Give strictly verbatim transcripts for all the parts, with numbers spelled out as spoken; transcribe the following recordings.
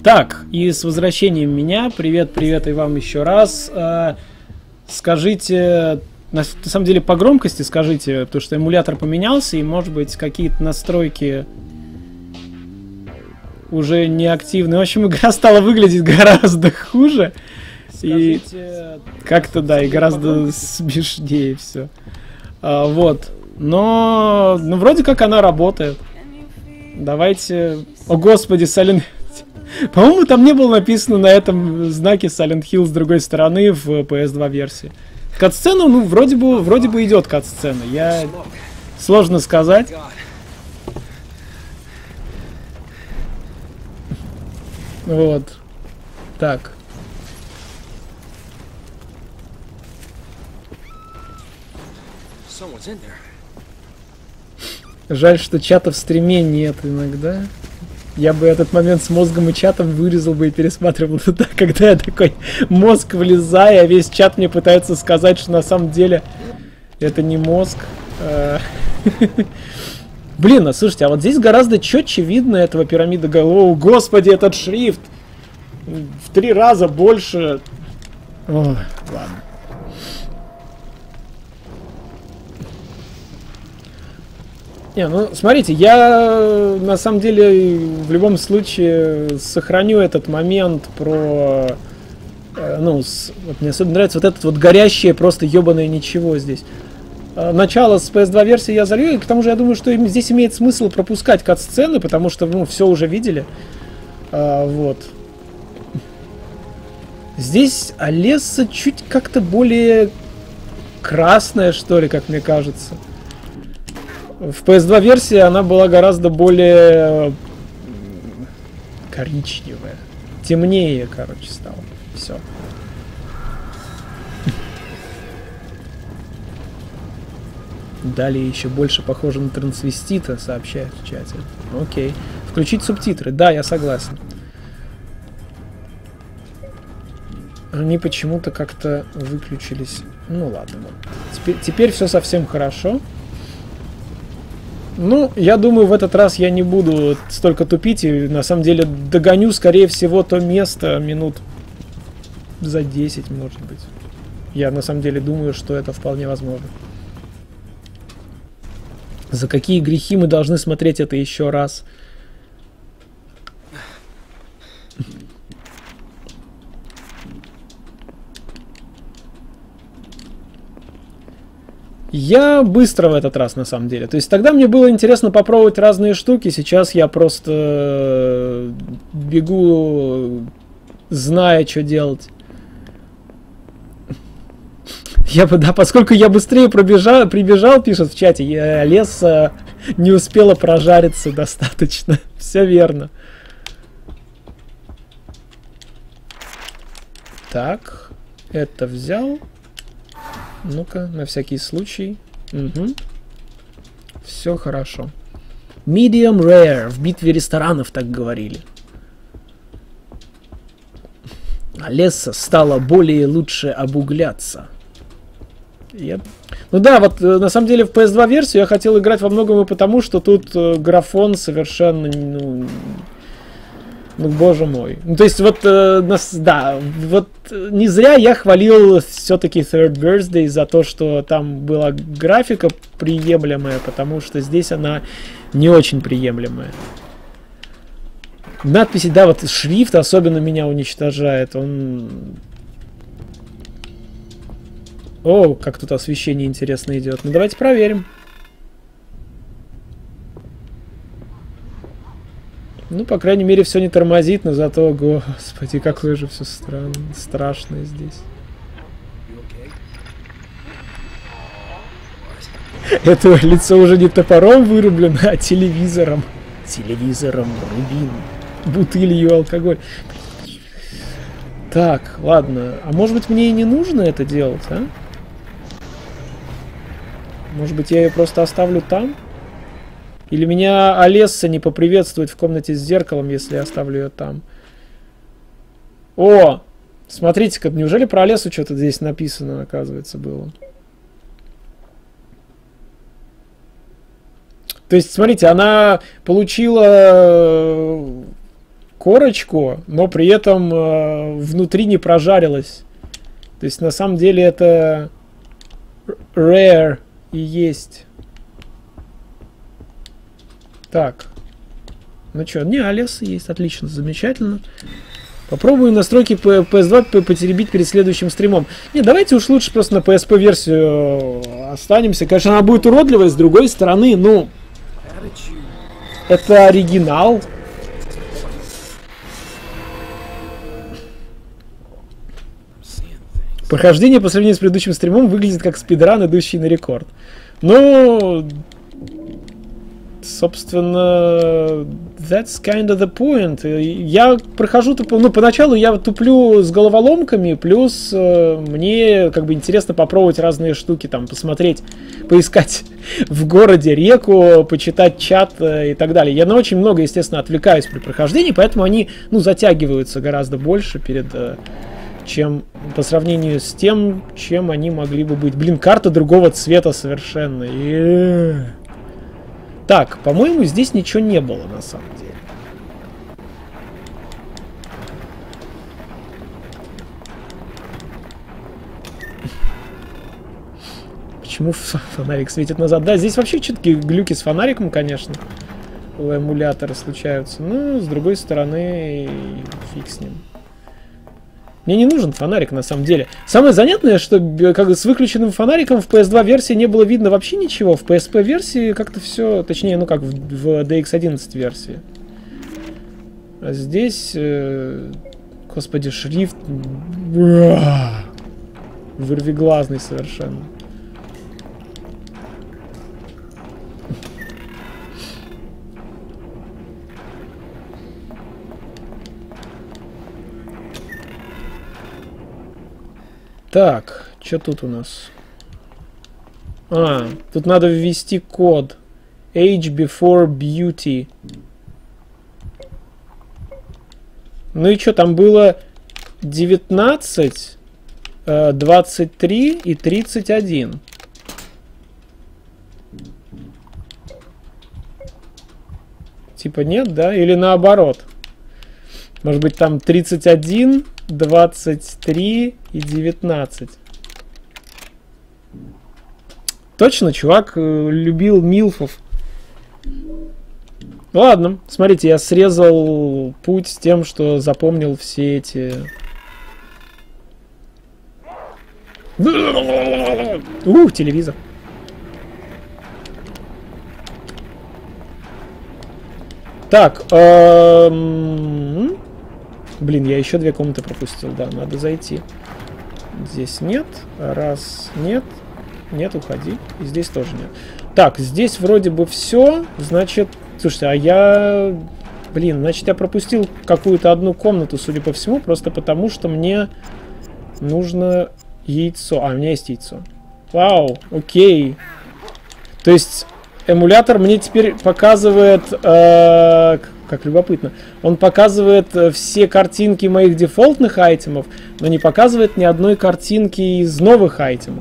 Так, и с возвращением меня. Привет, привет и вам еще раз. Э, скажите, на, на самом деле по громкости скажите, потому что эмулятор поменялся, и может быть какие-то настройки уже не активны. В общем, игра стала выглядеть гораздо хуже. Скажите, и как-то, да, и гораздо смешнее все. А, вот. Но, ну, вроде как она работает. Давайте... О, господи, Silent... По-моему, там не было написано на этом знаке Silent Hill с другой стороны в пи эс два версии. Кат-сцена, ну, вроде бы, вроде бы идет кат-сцена. Я... Сложно сказать. Вот. Так. Жаль, что чата в стриме нет иногда. Я бы этот момент с мозгом и чатом вырезал бы и пересматривал туда, когда я такой мозг влезаю, а весь чат мне пытается сказать, что на самом деле это не мозг. Блин, а слушайте, а вот здесь гораздо четче видно этого пирамида голов. Господи, этот шрифт! В три раза больше. Ой, ладно. Не, ну, смотрите, я на самом деле в любом случае сохраню этот момент про... Э, ну, с, вот мне особенно нравится вот этот вот горящее просто ебаное ничего здесь. Э, начало с пи эс два версии я залью, и к тому же я думаю, что им, здесь имеет смысл пропускать кат-сцены, потому что, ну, все уже видели. Э, вот. Здесь Алесса чуть как-то более красная, что ли, как мне кажется. В пи эс два версии она была гораздо более коричневая. Темнее, короче, стала. Все. Далее еще больше похоже на трансвестита, сообщают в чате. Окей. Включить субтитры. Да, я согласен. Они почему-то как-то выключились. Ну ладно. Вот. Теперь, теперь все совсем хорошо. Ну, я думаю, в этот раз я не буду столько тупить, и на самом деле догоню, скорее всего, то место минут за десять, может быть. Я на самом деле думаю, что это вполне возможно. За какие грехи мы должны смотреть это еще раз? Я быстро в этот раз, на самом деле. То есть тогда мне было интересно попробовать разные штуки. Сейчас я просто бегу, зная, что делать. Я бы, да, поскольку я быстрее пробежал, прибежал, пишет в чате, я, Алесса не успела прожариться достаточно. Все верно. Так, это взял. Ну-ка, на всякий случай. Угу. Все хорошо. Medium rare. В битве ресторанов так говорили. Алесса стала более лучше обугляться. Yep. Ну да, вот на самом деле в пи эс два версию я хотел играть во многом и потому, что тут э, графон совершенно... Ну, ну, боже мой. Ну, то есть, вот, э, нас, да, вот не зря я хвалил все-таки Third Birthday за то, что там была графика приемлемая, потому что здесь она не очень приемлемая. Надписи, да, вот шрифт особенно меня уничтожает. Он... О, как тут освещение интересно идет. Ну, давайте проверим. Ну, по крайней мере, все не тормозит, но зато, господи, какое же все странно, страшное здесь. Это лицо уже не топором вырублено, а телевизором. Телевизором, рубин, бутылью алкоголь. Так, ладно. А может быть, мне и не нужно это делать, а? Может быть, я ее просто оставлю там? Или меня Алесса не поприветствует в комнате с зеркалом, если я оставлю ее там? О! Смотрите-ка, неужели про Алессу что-то здесь написано, оказывается, было? То есть, смотрите, она получила корочку, но при этом э, внутри не прожарилось. То есть на самом деле это rare и есть. Так. Ну что, не, Алиас есть, отлично, замечательно. Попробую настройки пи эс два потеребить перед следующим стримом. Не, давайте уж лучше просто на пи эс пи-версию останемся. Конечно, она будет уродливой, с другой стороны, ну... Это оригинал. Прохождение по сравнению с предыдущим стримом выглядит как спидран, идущий на рекорд. Ну... Собственно, that's kind of the point. Я прохожу, ну, поначалу я туплю с головоломками, плюс э, мне как бы интересно попробовать разные штуки, там, посмотреть, поискать в городе реку, почитать чат э, и так далее. Я на очень много, естественно, отвлекаюсь при прохождении, поэтому они, ну, затягиваются гораздо больше перед... Э, чем по сравнению с тем, чем они могли бы быть. Блин, карта другого цвета совершенно. И... Так, по-моему, здесь ничего не было на самом деле. Почему фонарик светит назад? Да, здесь вообще четкие глюки с фонариком, конечно. У эмулятора случаются. Ну, с другой стороны, фиг с ним. Мне не нужен фонарик на самом деле. Самое занятное, что как с выключенным фонариком в пи эс два версии не было видно вообще ничего. В пи эс пи версии как-то все, точнее, ну как в, в ди икс одиннадцать версии. А здесь, э, господи, шрифт вырвиглазный совершенно. Так, что тут у нас? А, тут надо ввести код. Age before beauty. Ну и что, там было девятнадцать, двадцать три и тридцать один. Типа нет, да? Или наоборот? Может быть, там тридцать один... двадцать три и девятнадцать. Точно, чувак э, любил милфов. Ладно, смотрите, я срезал путь с тем, что запомнил все эти... Ух, телевизор. Так, эм... блин, я еще две комнаты пропустил, да, надо зайти. Здесь нет, раз, нет, нет, уходи. И здесь тоже нет. Так, здесь вроде бы все, значит, слушайте, а я, блин, значит, я пропустил какую-то одну комнату, судя по всему, просто потому, что мне нужно яйцо. А, у меня есть яйцо. Вау, окей. То есть эмулятор мне теперь показывает... Э Как любопытно. Он показывает все картинки моих дефолтных айтемов, но не показывает ни одной картинки из новых айтемов.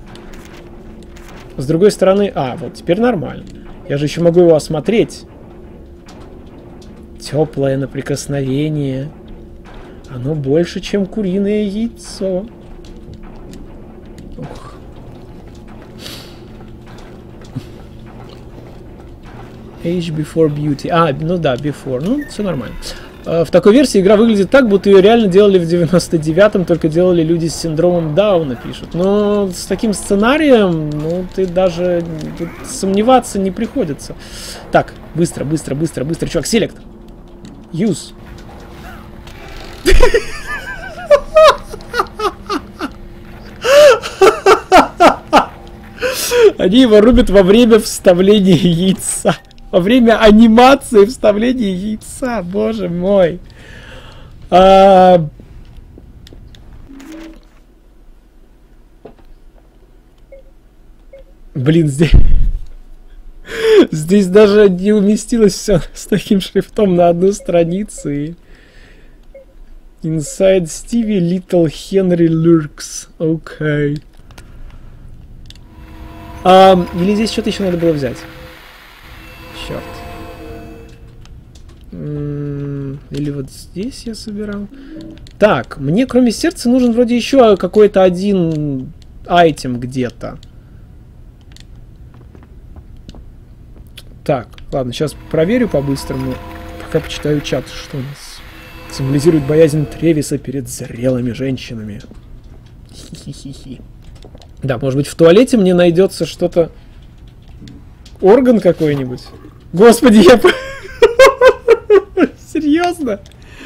С другой стороны... А, вот теперь нормально. Я же еще могу его осмотреть. Теплое на прикосновение. Оно больше, чем куриное яйцо. Ух. Age before beauty. А, ну да, before. Ну, все нормально. В такой версии игра выглядит так, будто ее реально делали в девяносто девятом, только делали люди с синдромом Дауна, пишут. Но с таким сценарием, ну, ты даже сомневаться не приходится. Так, быстро, быстро, быстро, быстро. Чувак, селект. Use. Они его рубят во время вставления яйца. Во время анимации вставления яйца. Боже мой. А... Блин, здесь... Здесь даже не уместилось все с таким шрифтом на одну страницу. И... Inside Stevie Little Henry lurks. Окей. Okay. А, или здесь что-то еще надо было взять. Черт. М-м- он? Или вот здесь я собирал? Так, мне кроме сердца нужен вроде еще какой-то один айтем где-то. Так, ладно, сейчас проверю по-быстрому. Пока почитаю чат, что у нас. Символизирует боязнь Тревиса перед зрелыми женщинами. Хи-хи-хи-хи. Да, может быть в туалете мне найдется что-то... Орган какой-нибудь? Господи, я... Серьезно?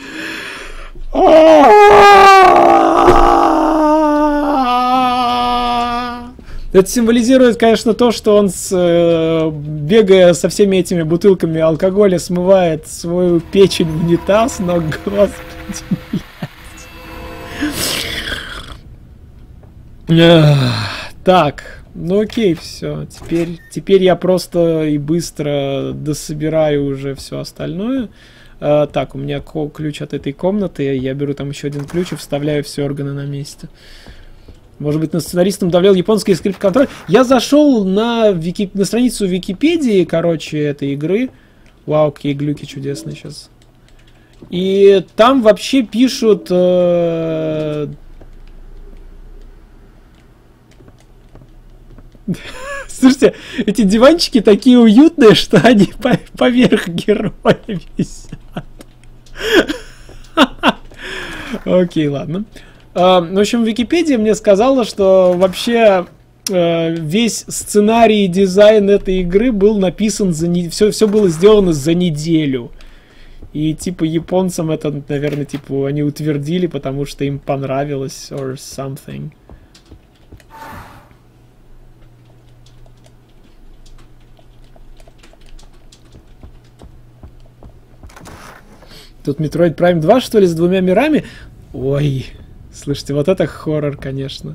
Это символизирует, конечно, то, что он, с, э, бегая со всеми этими бутылками алкоголя, смывает свою печень в унитаз, но, господи, блядь. Так, ну окей, все. Теперь, теперь я просто и быстро дособираю уже все остальное. А, так, у меня ключ от этой комнаты. Я беру там еще один ключ и вставляю все органы на месте. Может быть, на сценаристом давлел японский скрипт-контроль. Я зашел на, вики... на страницу Википедии, короче, этой игры. Вау, какие глюки чудесные сейчас. И там вообще пишут... Э... Слушайте, эти диванчики такие уютные, что они по поверх героя висят. Окей, ладно. Uh, в общем, Википедия мне сказала, что вообще uh, весь сценарий и дизайн этой игры был написан за не... все, все было сделано за неделю. И типа японцам это, наверное, типа они утвердили, потому что им понравилось or something. Тут Metroid Prime два, что ли, с двумя мирами? Ой... Слушайте, вот это хоррор, конечно.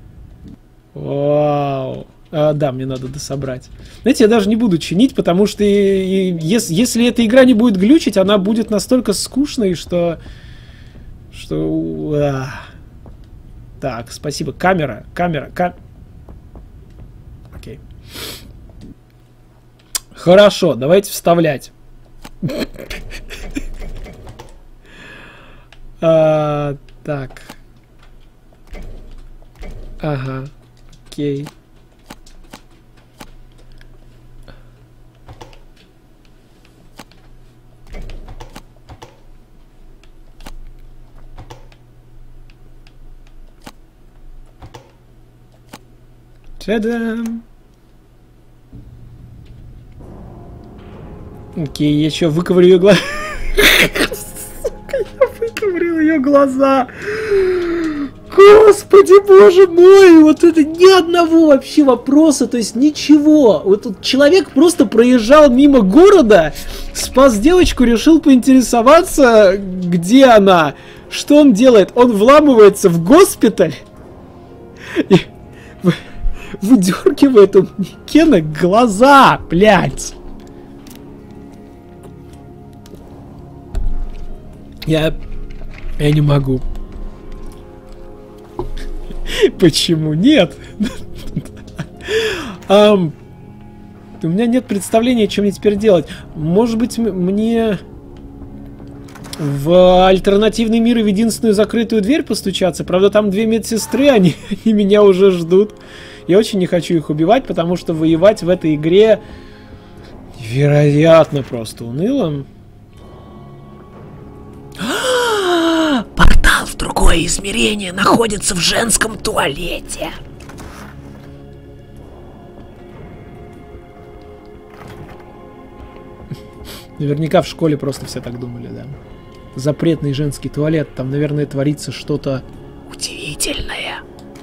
Вау. А, да, мне надо дособрать. Знаете, я даже не буду чинить, потому что и, и, если, если эта игра не будет глючить, она будет настолько скучной, что... Что... А. Так, спасибо. Камера, камера, камера. Окей. Хорошо, давайте вставлять. Так... Ага, окей. Та-дам! Окей, я еще выковырю ее глаза. Сука, я выковырил ее глаза. Господи, боже мой, вот это ни одного вообще вопроса, то есть ничего. Вот тут человек просто проезжал мимо города, спас девочку, решил поинтересоваться, где она, что он делает. Он вламывается в госпиталь и выдергивает у Кена глаза, блядь. Я... Я не могу. Почему нет? um, у меня нет представления, что мне теперь делать. Может быть, мне в альтернативный мир и в единственную закрытую дверь постучаться? Правда, там две медсестры, они, они меня уже ждут. Я очень не хочу их убивать, потому что воевать в этой игре невероятно просто уныло. Портал в другое измерение находится в женском туалете. Наверняка в школе просто все так думали, да. Запретный женский туалет, там, наверное, творится что-то удивительное.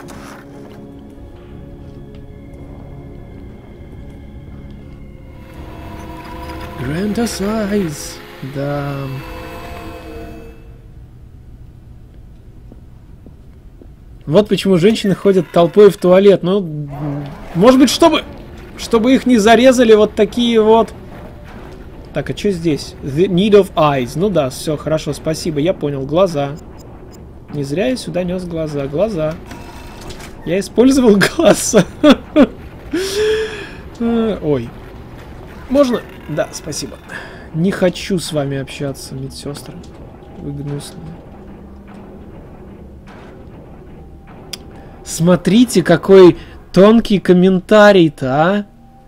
Grand size, да. Вот почему женщины ходят толпой в туалет. Ну, может быть, чтобы, чтобы их не зарезали вот такие вот. Так, а что здесь? The need of eyes. Ну да, все, хорошо, спасибо, я понял. Глаза. Не зря я сюда нес глаза. Глаза. Я использовал глаза. Ой. Можно? Да, спасибо. Не хочу с вами общаться, медсестры. Вы гнусные. Смотрите, какой тонкий комментарий-то, а?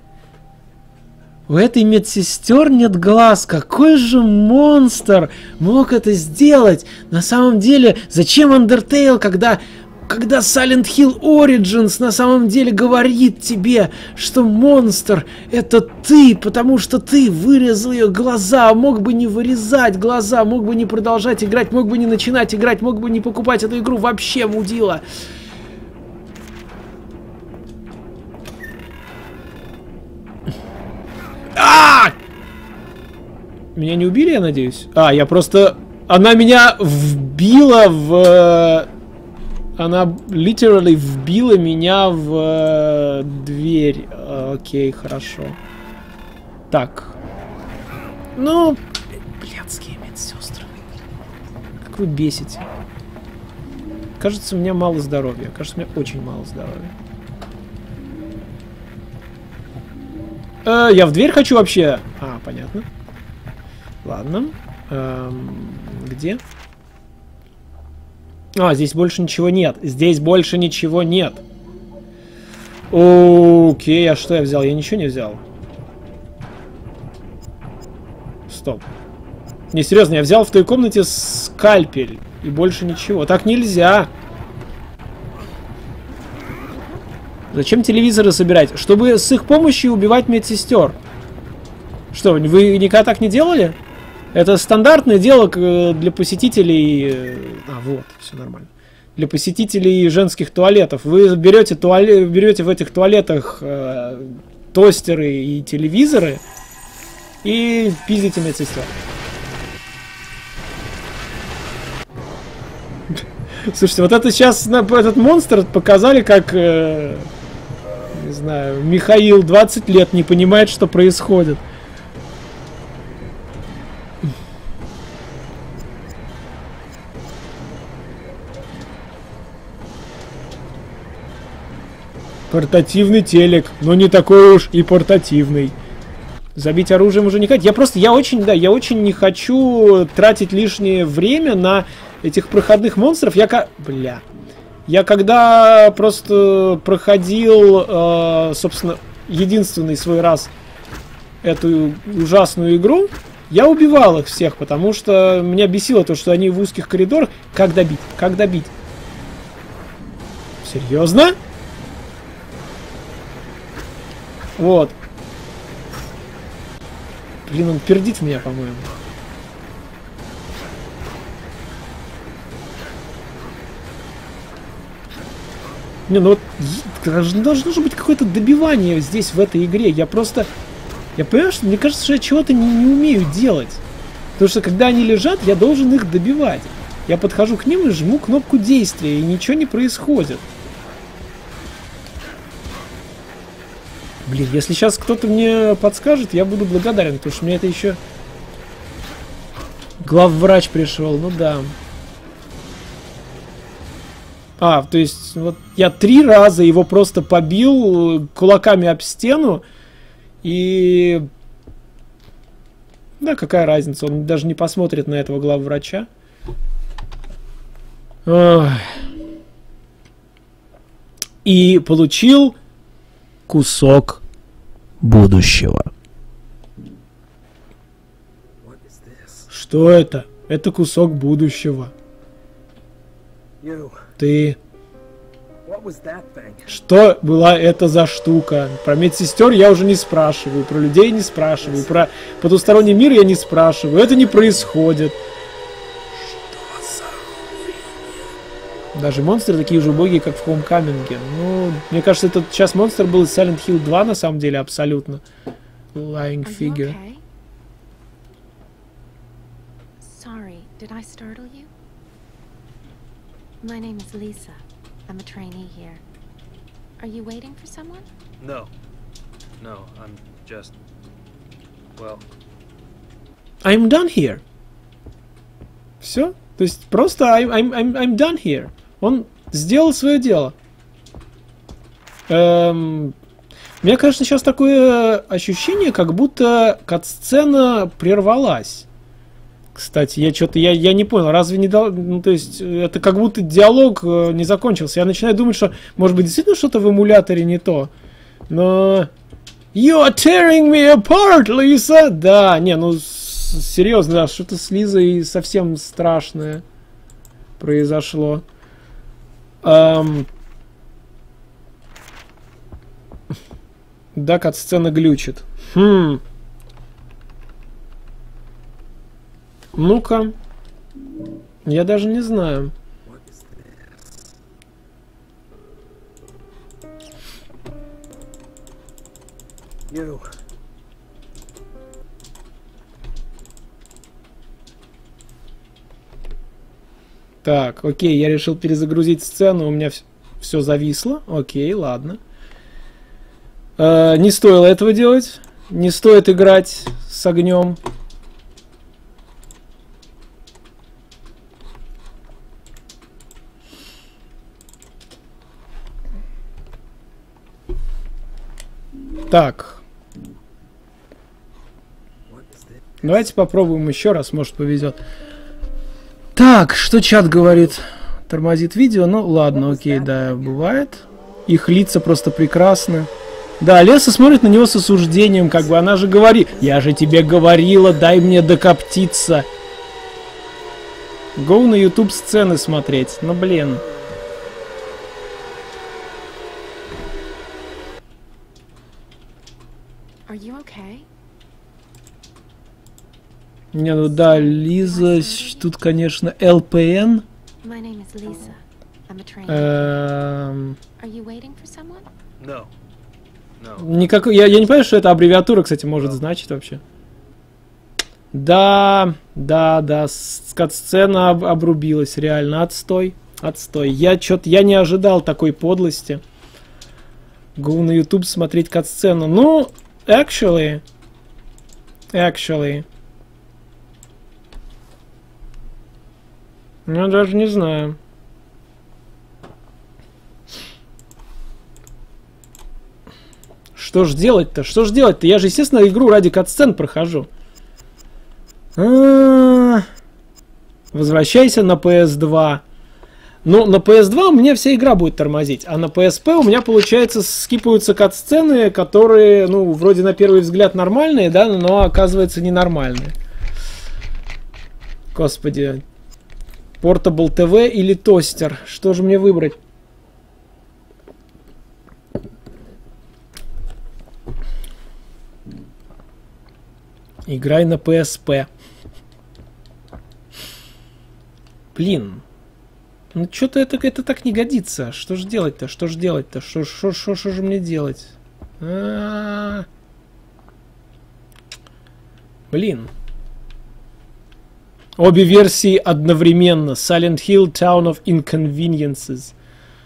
У этой медсестер нет глаз. Какой же монстр мог это сделать? На самом деле, зачем Undertale, когда... Когда Silent Hill Origins на самом деле говорит тебе, что монстр это ты, потому что ты вырезал ее глаза, мог бы не вырезать глаза, мог бы не продолжать играть, мог бы не начинать играть, мог бы не покупать эту игру, вообще мудила. А! Меня не убили, я надеюсь? А, я просто... Она меня вбила в... Она literally вбила меня в э, дверь. Окей, хорошо. Так. Ну, блядские медсестры. Как вы бесите. Кажется, у меня мало здоровья. Кажется, у меня очень мало здоровья. Э, я в дверь хочу вообще. А, понятно. Ладно. Эм, где? А, здесь больше ничего нет. Здесь больше ничего нет. Окей, а что я взял? Я ничего не взял. Стоп. Не, серьезно, я взял в той комнате скальпель. И больше ничего. Так нельзя. Зачем телевизоры собирать? Чтобы с их помощью убивать медсестер. Что, вы никогда так не делали? Это стандартное дело для посетителей... А, вот, все нормально. Для посетителей женских туалетов. Вы берете, туалет, берете в этих туалетах э, тостеры и телевизоры и пиздите медсестер. Слушайте, вот это сейчас этот монстр показали, как... Э, не знаю, Михаил двадцать лет не понимает, что происходит. Портативный телек, но не такой уж и портативный. Забить оружием уже не хотите. Я просто, я очень, да, я очень не хочу тратить лишнее время на этих проходных монстров. Я как... Бля. Я когда просто проходил, э, собственно, единственный свой раз эту ужасную игру, я убивал их всех, потому что меня бесило то, что они в узких коридорах. Как добить? Как добить? Серьезно? Вот. Блин, он пердит в меня, по-моему. Не, ну вот должно же быть какое-то добивание здесь, в этой игре. Я просто... Я понимаю, что мне кажется, что я чего-то не, не умею делать. Потому что когда они лежат, я должен их добивать. Я подхожу к ним и жму кнопку действия, и ничего не происходит. Блин, если сейчас кто-то мне подскажет, я буду благодарен, потому что мне это еще... Главврач пришел, ну да. А, то есть, вот я три раза его просто побил кулаками об стену, и... Да, какая разница, он даже не посмотрит на этого главврача. Ой. И получил кусок будущего. Что это? Это кусок будущего. Ты... Что была это за штука? Про медсестер я уже не спрашиваю, про людей не спрашиваю, про потусторонний мир я не спрашиваю. Это не происходит. Даже монстры такие же убогие, как в Homecoming. Ну, мне кажется, этот сейчас монстр был из Silent Hill два, на самом деле, абсолютно. Lying figure. Okay? Sorry, did I startle you? My name is Lisa. I'm a trainee here. Are you waiting for someone? No. No, I'm just... Well... I'm done here. Все? То есть просто I'm, I'm, I'm, I'm done here. Он сделал свое дело. Эм, меня, конечно, сейчас такое ощущение, как будто кат-сцена прервалась. Кстати, я что-то, я, я не понял, разве не дал, ну, то есть, это как будто диалог не закончился. Я начинаю думать, что, может быть, действительно что-то в эмуляторе не то. Но... You are tearing me apart, Лиса! Да, не, ну, серьезно, да, что-то с Лизой совсем страшное произошло. Эм... Да, кат-сцена глючит. Хм... Ну-ка. Я даже не знаю. You. Так, окей, я решил перезагрузить сцену, у меня все зависло. Окей, ладно. Э, не стоило этого делать. Не стоит играть с огнем. Так. Давайте попробуем еще раз, может повезет. Так, что чат говорит? Тормозит видео, ну ладно, окей, да, бывает. Их лица просто прекрасны. Да, Леса смотрит на него с осуждением, как бы она же говорит. Я же тебе говорила, дай мне докоптиться. Гоу на YouTube сцены смотреть, ну блин. Are you okay? Не, ну да, Лиза, тут, конечно, эл пи эн. My name is Lisa. I'm a trainee. Эм, Are you waiting for someone? No. No. никак... я, я не понимаю, что эта аббревиатура, кстати, может значить вообще. Да, да, да, кат-сцена об- обрубилась, реально, отстой, отстой. Я чё-то, я не ожидал такой подлости. Go на YouTube смотреть кат-сцену. Ну, actually, actually. Я даже не знаю. Что ж делать-то? Что ж делать-то? Я же, естественно, игру ради кат-сцен прохожу. А-а-а. Возвращайся на пи эс два. Ну, на пи эс два у меня вся игра будет тормозить, а на пи эс пи у меня, получается, скипаются кат-сцены, которые, ну, вроде на первый взгляд нормальные, да, но оказывается ненормальные. Господи. Portable ти ви или тостер? Что же мне выбрать? Играй на пи эс пи. Блин. Ну что-то это, это так не годится. Что же делать-то? Что же делать-то? Что, что, что, что же мне делать? А-а-а. Блин. Обе версии одновременно. Silent Hill, Town of Inconveniences.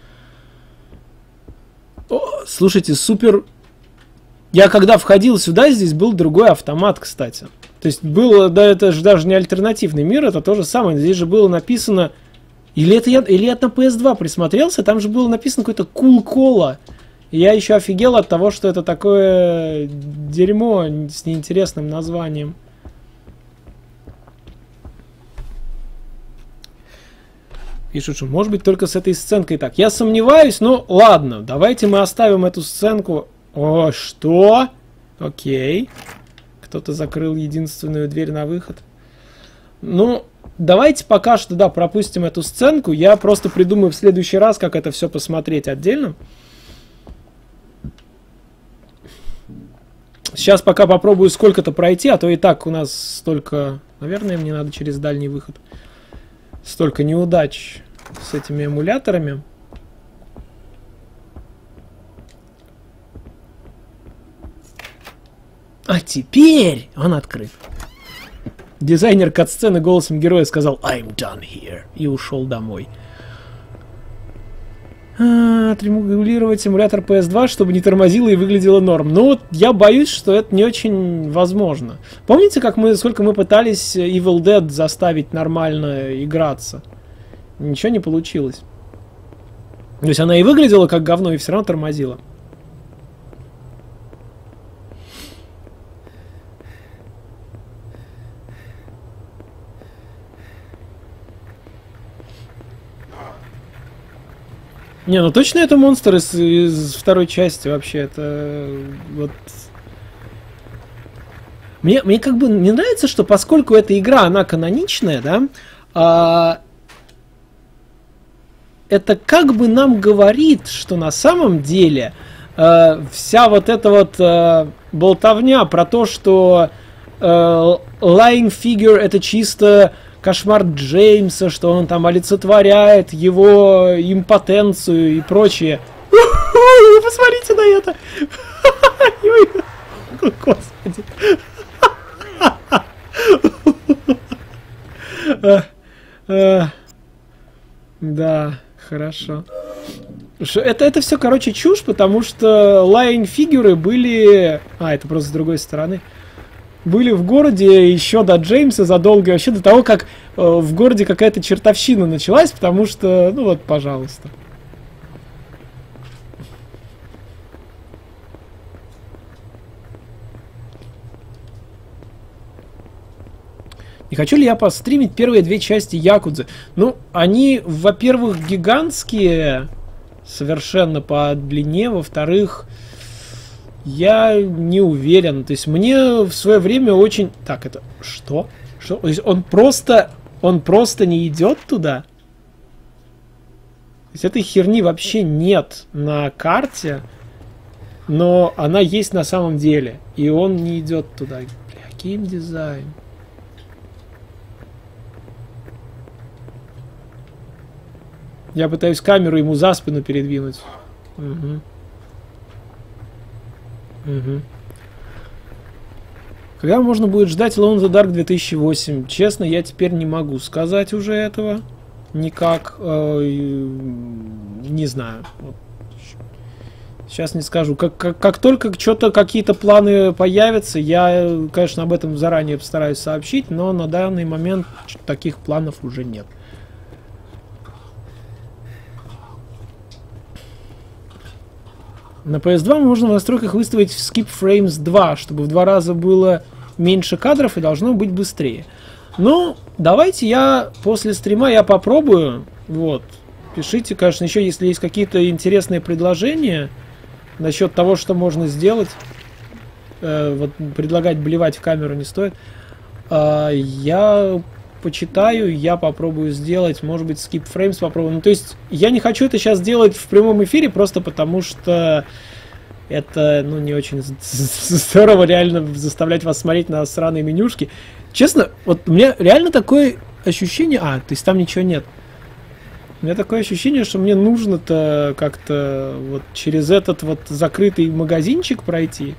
О, слушайте, супер... Я когда входил сюда, здесь был другой автомат, кстати. То есть было, да, это же даже не альтернативный мир, это то же самое. Здесь же было написано... Или это я, или я на пи эс два присмотрелся, там же было написано какой-то Cool Cola. И я еще офигел от того, что это такое дерьмо с неинтересным названием. Пишут, что может быть только с этой сценкой так. Я сомневаюсь, но ладно, давайте мы оставим эту сценку. О, что? Окей. Кто-то закрыл единственную дверь на выход. Ну, давайте пока что, да, пропустим эту сценку. Я просто придумаю в следующий раз, как это все посмотреть отдельно. Сейчас пока попробую сколько-то пройти, а то и так у нас столько... Наверное, мне надо через дальний выход. Столько неудач с этими эмуляторами. А теперь он открыт. Дизайнер кат-сцены голосом героя сказал «I'm done here» и ушел домой. А, отрегулировать эмулятор пи эс два, чтобы не тормозило и выглядело норм. Ну вот я боюсь, что это не очень возможно. Помните, как мы, сколько мы пытались Evil Dead заставить нормально играться? Ничего не получилось. То есть она и выглядела как говно, и все равно тормозила. Не, ну точно это монстр из, из второй части вообще. Это вот... Мне, мне как бы не нравится, что поскольку эта игра, она каноничная, да, а, это как бы нам говорит, что на самом деле а, вся вот эта вот а, болтовня про то, что а, Lying Figure это чисто кошмар Джеймса, что он там олицетворяет его импотенцию и прочее. Посмотрите на это! Господи! Да, хорошо. Это, это все, короче, чушь, потому что лайн-фигуры были... А, это просто с другой стороны. Были в городе еще до Джеймса, задолго, вообще до того, как э, в городе какая-то чертовщина началась, потому что, ну вот, пожалуйста. Не хочу ли я постримить первые две части Якудзы? Ну, они, во-первых, гигантские, совершенно по длине, во-вторых, я не уверен. То есть мне в свое время очень... Так, это... Что? Что? То есть он просто... Он просто не идет туда? То есть этой херни вообще нет на карте, но она есть на самом деле. И он не идет туда. Бля, геймдизайн. Я пытаюсь камеру ему за спину передвинуть. Угу. Угу. Когда можно будет ждать Alone in the Dark две тысячи восемь? Честно, я теперь не могу сказать уже этого. Никак. Э, не знаю. Вот. Сейчас не скажу. Как, как, как только что-то, какие-то планы появятся, я, конечно, об этом заранее постараюсь сообщить, но на данный момент таких планов уже нет. На пи эс два можно в настройках выставить Skip Frames два, чтобы в два раза было меньше кадров и должно быть быстрее. Ну, давайте я после стрима я попробую. Вот. Пишите, конечно, еще если есть какие-то интересные предложения насчет того, что можно сделать. Э, вот предлагать блевать в камеру не стоит. Э, я почитаю, я попробую сделать, может быть, Skip Frames попробую. Ну, то есть, я не хочу это сейчас делать в прямом эфире, просто потому что это, ну, не очень здорово реально заставлять вас смотреть на сраные менюшки. Честно, вот у меня реально такое ощущение... А, то есть там ничего нет. У меня такое ощущение, что мне нужно-то как-то вот через этот вот закрытый магазинчик пройти.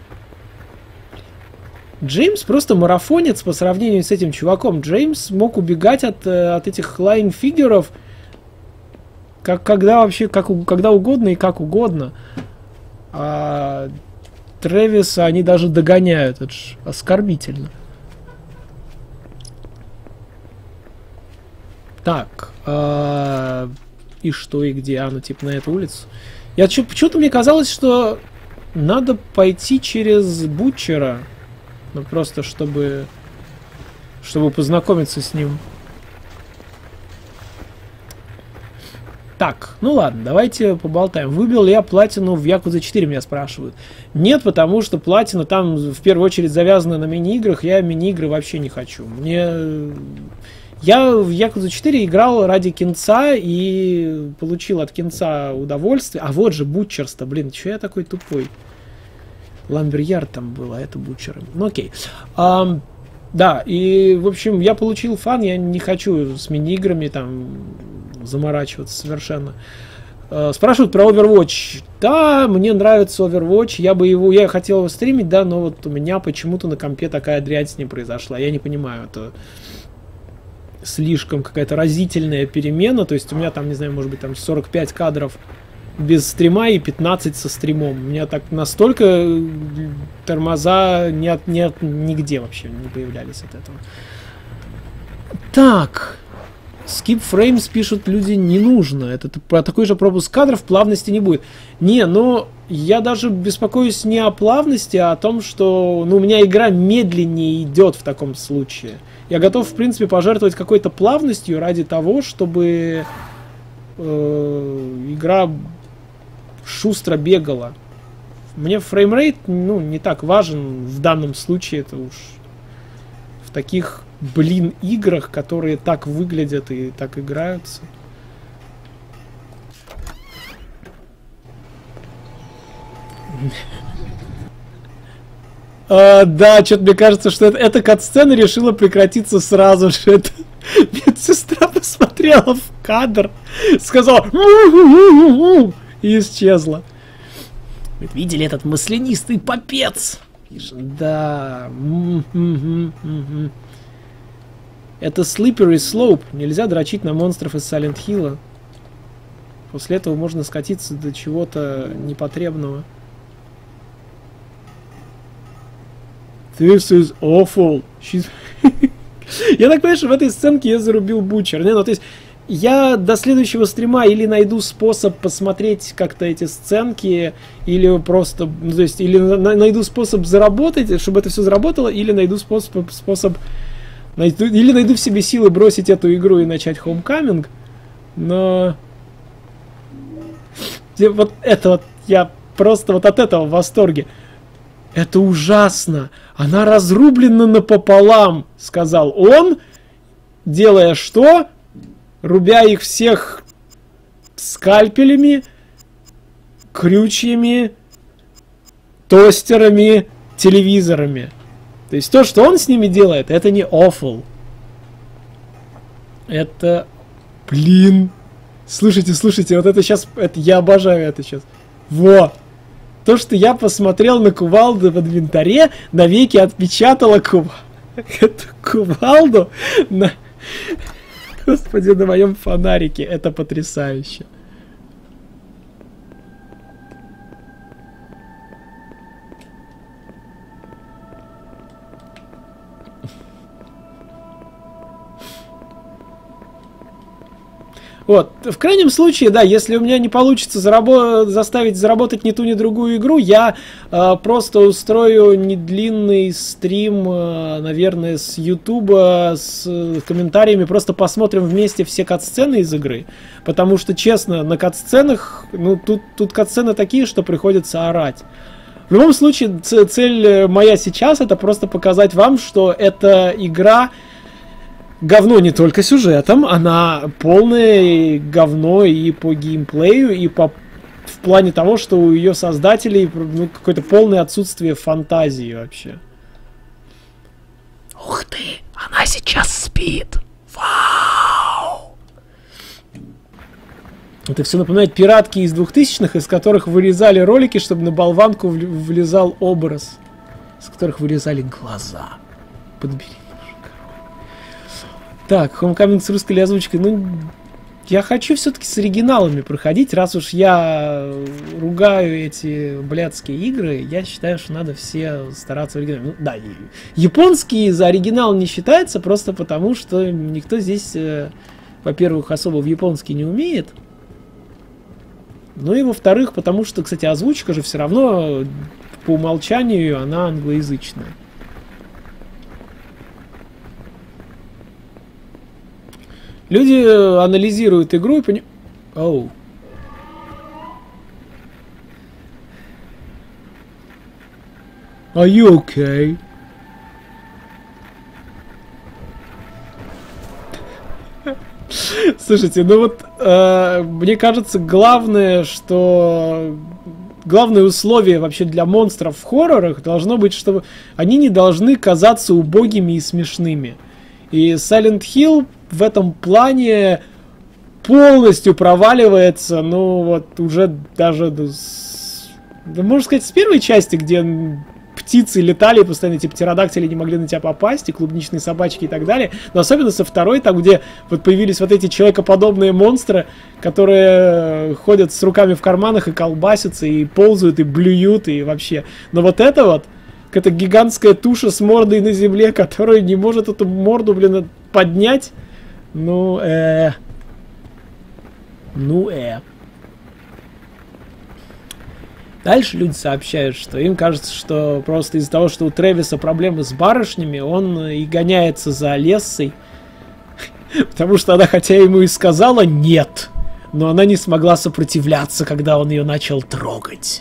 Джеймс просто марафонец по сравнению с этим чуваком. Джеймс мог убегать от, от этих лайн-фигуров как, когда вообще, как, когда угодно и как угодно. А Трэвиса они даже догоняют. Это ж оскорбительно. Так. А, и что, и где? А, ну типа на эту улицу. Я почему-то мне казалось, что надо пойти через Бутчера. Ну, просто чтобы... Чтобы познакомиться с ним. Так, ну ладно, давайте поболтаем. Выбил ли я платину в Якудзе четыре, меня спрашивают. Нет, потому что платина там в первую очередь завязана на мини-играх. Я мини-игры вообще не хочу. Мне... Я в Якудзе четыре играл ради кинца и получил от кинца удовольствие. А вот же Бутчерс-то, блин, чё я такой тупой? Ламберьярд там был, а это Бутчер. Ну окей. А, да, и, в общем, я получил фан, я не хочу с мини-играми там заморачиваться совершенно. А, спрашивают про Overwatch. Да, мне нравится Overwatch, я бы его, я хотел его стримить, да, но вот у меня почему-то на компе такая дрянь с ним произошла. Я не понимаю, это слишком какая-то разительная перемена, то есть у меня там, не знаю, может быть, там сорок пять кадров без стрима и пятнадцать со стримом. У меня так настолько тормоза нет, нет, нигде вообще не появлялись от этого. Так. Skip Frames пишут люди, не нужно. Это про такой же пропуск кадров, плавности не будет. Не, но я даже беспокоюсь не о плавности, а о том, что ну, у меня игра медленнее идет в таком случае. Я готов, в принципе, пожертвовать какой-то плавностью ради того, чтобы... э, игра шустро бегала. Мне фреймрейт, ну, не так важен в данном случае, это уж в таких, блин, играх, которые так выглядят и так играются. А, да, что-то мне кажется, что это, эта катсцена решила прекратиться сразу же. Это, медсестра посмотрела в кадр, сказала «У-у-у-у-у» и исчезла. Вы видели этот маслянистый попец? Да. Это slippery slope. Нельзя дрочить на монстров из Silent Hill. После этого можно скатиться до чего-то непотребного. This is awful. Я так понимаю, что в этой сценке я зарубил Бучер. Не, ну, то есть я до следующего стрима или найду способ посмотреть как-то эти сценки, или просто, ну, то есть, или на найду способ заработать, чтобы это все заработало, или найду способ, способ найду, или найду в себе силы бросить эту игру и начать Homecoming. Но вот это вот, я просто вот от этого в восторге. Это ужасно. Она разрублена напополам, сказал он, делая что? Рубя их всех скальпелями, крючьями, тостерами, телевизорами. То есть то, что он с ними делает, это не awful. Это, блин. Слушайте, слушайте, вот это сейчас, это, я обожаю это сейчас. Во! То, что я посмотрел на кувалду в инвентаре, навеки отпечатало кув... эту кувалду на... Господи, на моем фонарике. Это потрясающе. Вот, в крайнем случае, да, если у меня не получится зарабо- заставить заработать ни ту, ни другую игру, я э, просто устрою недлинный стрим, э, наверное, с Ютуба, с э, комментариями, просто посмотрим вместе все катсцены из игры, потому что, честно, на катсценах, ну, тут, тут катсцены такие, что приходится орать. В любом случае, ц- цель моя сейчас — это просто показать вам, что эта игра... Говно не только сюжетом, она полное говно и по геймплею, и по, в плане того, что у ее создателей, ну, какое-то полное отсутствие фантазии вообще. Ух ты, она сейчас спит. Вау! Это все напоминает пиратки из двухтысячных, из которых вырезали ролики, чтобы на болванку влезал образ, из которых вырезали глаза. Подбери. Так, Homecoming с русской озвучкой. Ну, я хочу все-таки с оригиналами проходить. Раз уж я ругаю эти блядские игры, я считаю, что надо все стараться оригинально. Ну, да, японский за оригинал не считается, просто потому, что никто здесь, э, во-первых, особо в японский не умеет. Ну и во-вторых, потому что, кстати, озвучка же все равно по умолчанию она англоязычная. Люди анализируют игру и понимают... Оу. Are you okay? Слушайте, ну вот э, мне кажется, главное, что... Главное условие вообще для монстров в хоррорах должно быть, чтобы они не должны казаться убогими и смешными. И Silent Hill в этом плане полностью проваливается, ну вот уже даже, да, можно сказать, с первой части, где птицы летали, постоянно эти птеродактили не могли на тебя попасть, и клубничные собачки и так далее, но особенно со второй, там где вот появились вот эти человекоподобные монстры, которые ходят с руками в карманах и колбасятся, и ползают, и блюют, и вообще. Но вот это вот, какая-то гигантская туша с мордой на земле, которая не может эту морду, блин, поднять. Ну, э... Ну, э... Дальше люди сообщают, что им кажется, что просто из-за того, что у Трэвиса проблемы с барышнями, он и гоняется за Лессой. Потому что она, хотя ему и сказала «нет», но она не смогла сопротивляться, когда он ее начал трогать.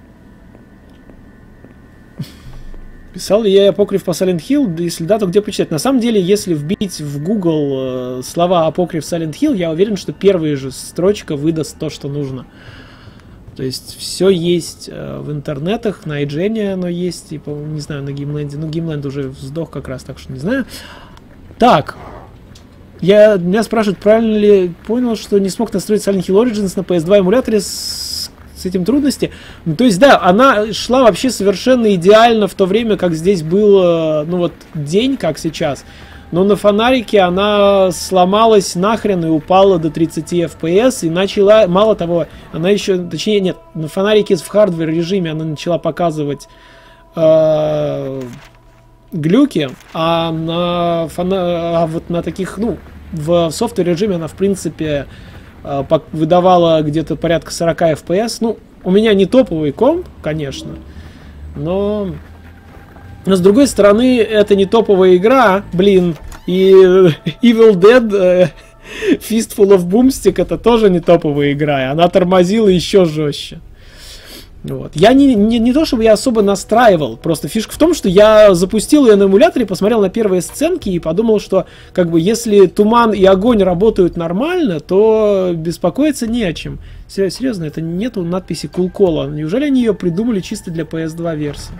Писал ли я апокриф по Silent Hill? Да если да, то где почитать? На самом деле, если вбить в Google э, слова апокриф Silent Hill, я уверен, что первая же строчка выдаст то, что нужно. То есть все есть э, в интернетах, на iGen оно есть, и, по-моему, не знаю, на Геймленде. Ну, Геймленд уже сдох как раз, так что не знаю. Так. Я, меня спрашивают, правильно ли понял, что не смог настроить Silent Hill Origins на пи эс два эмуляторе с, с этим трудности. Ну, то есть, да, она шла вообще совершенно идеально в то время, как здесь был, ну вот, день, как сейчас. Но на фонарике она сломалась нахрен и упала до тридцати эф пи эс и начала, мало того, она еще, точнее, нет, на фонарике в хардвер режиме она начала показывать э, глюки, а на, фона, а вот на таких, ну, в софтвер режиме она, в принципе, э, выдавала где-то порядка сорок эф пи эс. Ну, у меня не топовый комп, конечно, но... Но с другой стороны, это не топовая игра, блин, и Evil Dead э, Fistful of Boomstick это тоже не топовая игра, и она тормозила еще жестче. Вот. Я не, не, не то, чтобы я особо настраивал, просто фишка в том, что я запустил ее на эмуляторе, посмотрел на первые сценки и подумал, что как бы если туман и огонь работают нормально, то беспокоиться не о чем. Серьезно, это нету надписи Cool Cola. Неужели они ее придумали чисто для пи эс два версии?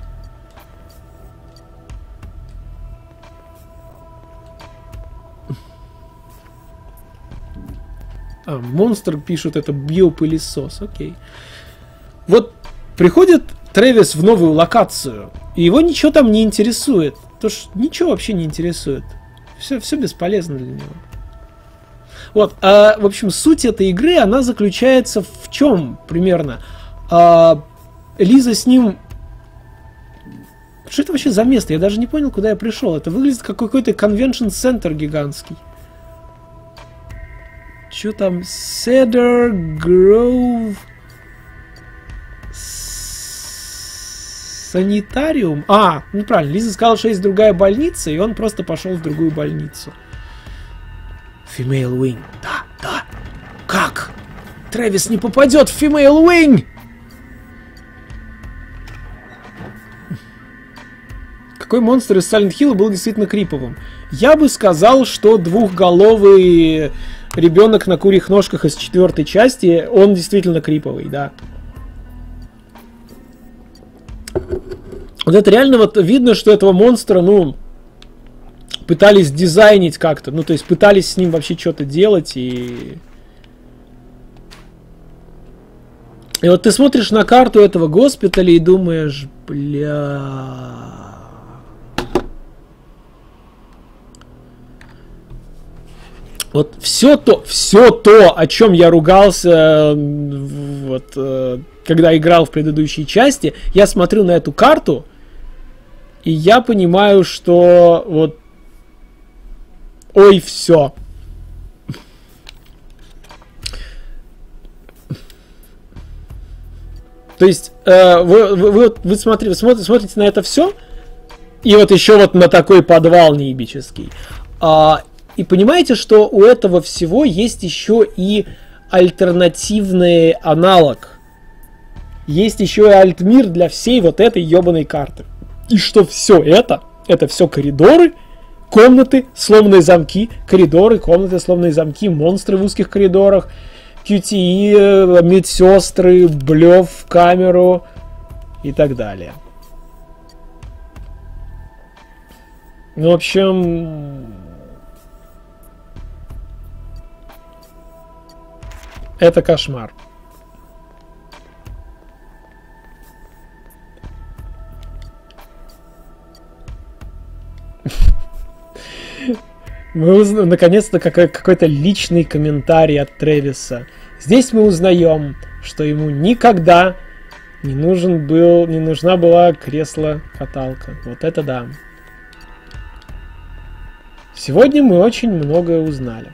А, монстр пишут, это биопылесос, окей. Вот приходит Трэвис в новую локацию, и его ничего там не интересует. То ж ничего вообще не интересует. Все, все бесполезно для него. Вот, а, в общем, суть этой игры, она заключается в чем примерно? А, Лиза с ним... Что это вообще за место? Я даже не понял, куда я пришел. Это выглядит как какой-то конвеншн-центр гигантский. Что там? Cedar Grove Санитариум? А, неправильно. Лиза сказала, что есть другая больница, и он просто пошел в другую больницу. Female Wing. Да, да. Как? Трэвис не попадет в Female Wing! Какой монстр из Silent Hill был действительно криповым? Я бы сказал, что двухголовый ребенок на курьих ножках из четвертой части, он действительно криповый, да. Вот это реально вот видно, что этого монстра, ну, пытались дизайнить как-то, ну, то есть пытались с ним вообще что-то делать, и... И вот ты смотришь на карту этого госпиталя и думаешь, бля... Вот все то, все то, о чем я ругался, вот, когда играл в предыдущей части, я смотрю на эту карту, и я понимаю, что вот, ой, все. То есть, э, вы, вы, вы, вы смотрите, смотрите, смотрите на это все, и вот еще вот на такой подвал неебический. А, И понимаете, что у этого всего есть еще и альтернативный аналог. Есть еще и альтмир для всей вот этой ебаной карты. И что все это, это все коридоры, комнаты, сломанные замки, коридоры, комнаты, сломанные замки, монстры в узких коридорах, кью ти и, медсестры, блев в камеру и так далее. Ну, в общем... Это кошмар. Мы узнаем, наконец-то, какой-то личный комментарий от Трэвиса. Здесь мы узнаем, что ему никогда не нужен был, не нужна была кресло-каталка. Вот это да. Сегодня мы очень многое узнали.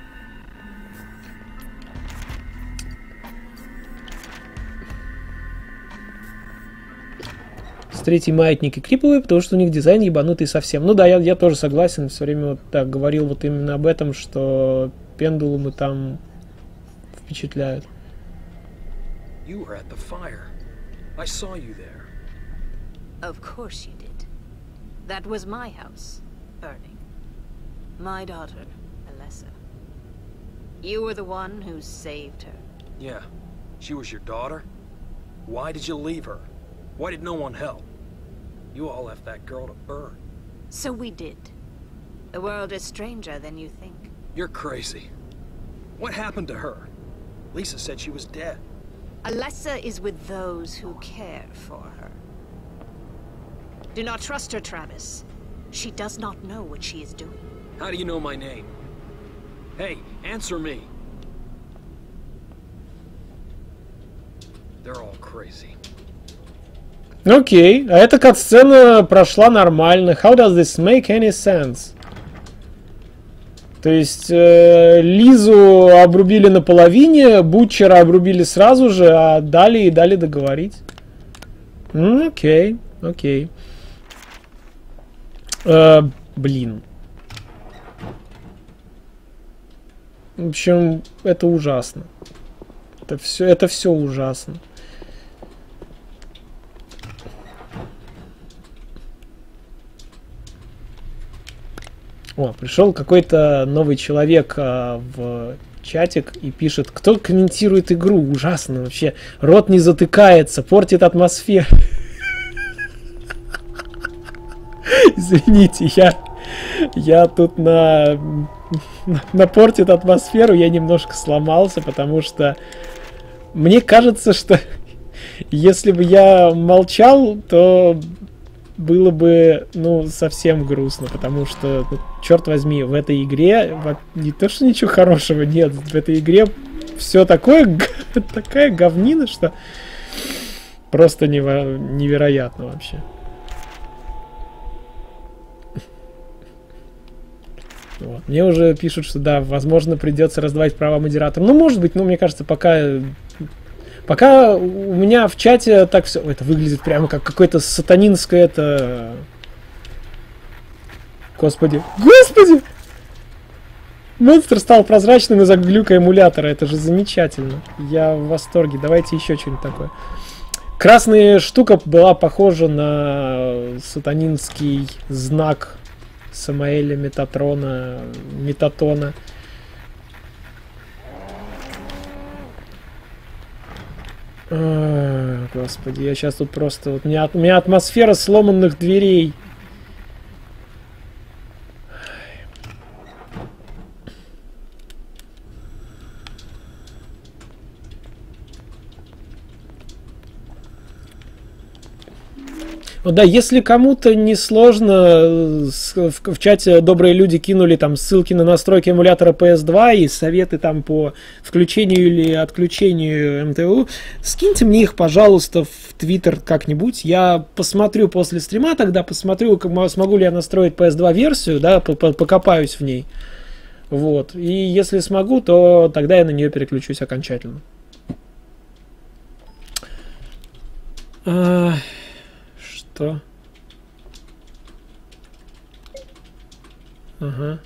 Третий маятник и криповый, потому что у них дизайн ебанутый совсем. Ну да, я, я тоже согласен, все время вот так говорил вот именно об этом, что пендулумы там впечатляют. You were at the fire. I saw you there. Of course you did. That was my house, burning. My daughter, Alessa. You were the one who saved her. Yeah. She was your daughter? Why did you leave her? Why did no one help? You all left that girl to burn. So we did. The world is stranger than you think. You're crazy. What happened to her? Lisa said she was dead. Alessa is with those who care for her. Do not trust her, Travis. She does not know what she is doing. How do you know my name? Hey, answer me. They're all crazy. Окей, а эта катсцена прошла нормально. How does this make any sense? То есть э, Лизу обрубили наполовине, Бутчера обрубили сразу же, а дали и дали договорить. М, окей, окей. Э, блин. В общем, это ужасно. Это все, это все ужасно. О, пришел какой-то новый человек а, в чатик и пишет, кто комментирует игру, ужасно вообще, рот не затыкается, портит атмосферу. Извините, я, я тут на, на портит атмосферу, я немножко сломался, потому что мне кажется, что если бы я молчал, то было бы, ну, совсем грустно, потому что, ну, черт возьми, в этой игре не то, что ничего хорошего нет, в этой игре все такое, такая говнина, что просто нево- невероятно вообще. Вот. Мне уже пишут, что да, возможно, придется раздавать права модераторам. Ну, может быть, но мне кажется, пока... Пока у меня в чате так все... Это выглядит прямо как какое-то сатанинское это... Господи. Господи! Монстр стал прозрачным из-за глюка эмулятора. Это же замечательно. Я в восторге. Давайте еще что-нибудь такое. Красная штука была похожа на сатанинский знак Самаэля Метатрона, Метатона. А, господи, я сейчас тут просто... Вот, у, меня, у меня атмосфера сломанных дверей. Ну да, если кому-то не сложно, в, в чате добрые люди кинули там ссылки на настройки эмулятора пи эс два и советы там по включению или отключению эм тэ у, скиньте мне их, пожалуйста, в Твиттер как-нибудь. Я посмотрю после стрима, тогда посмотрю, как, смогу ли я настроить пи эс два версию, да, покопаюсь в ней. Вот. И если смогу, то тогда я на нее переключусь окончательно. Что? Ага.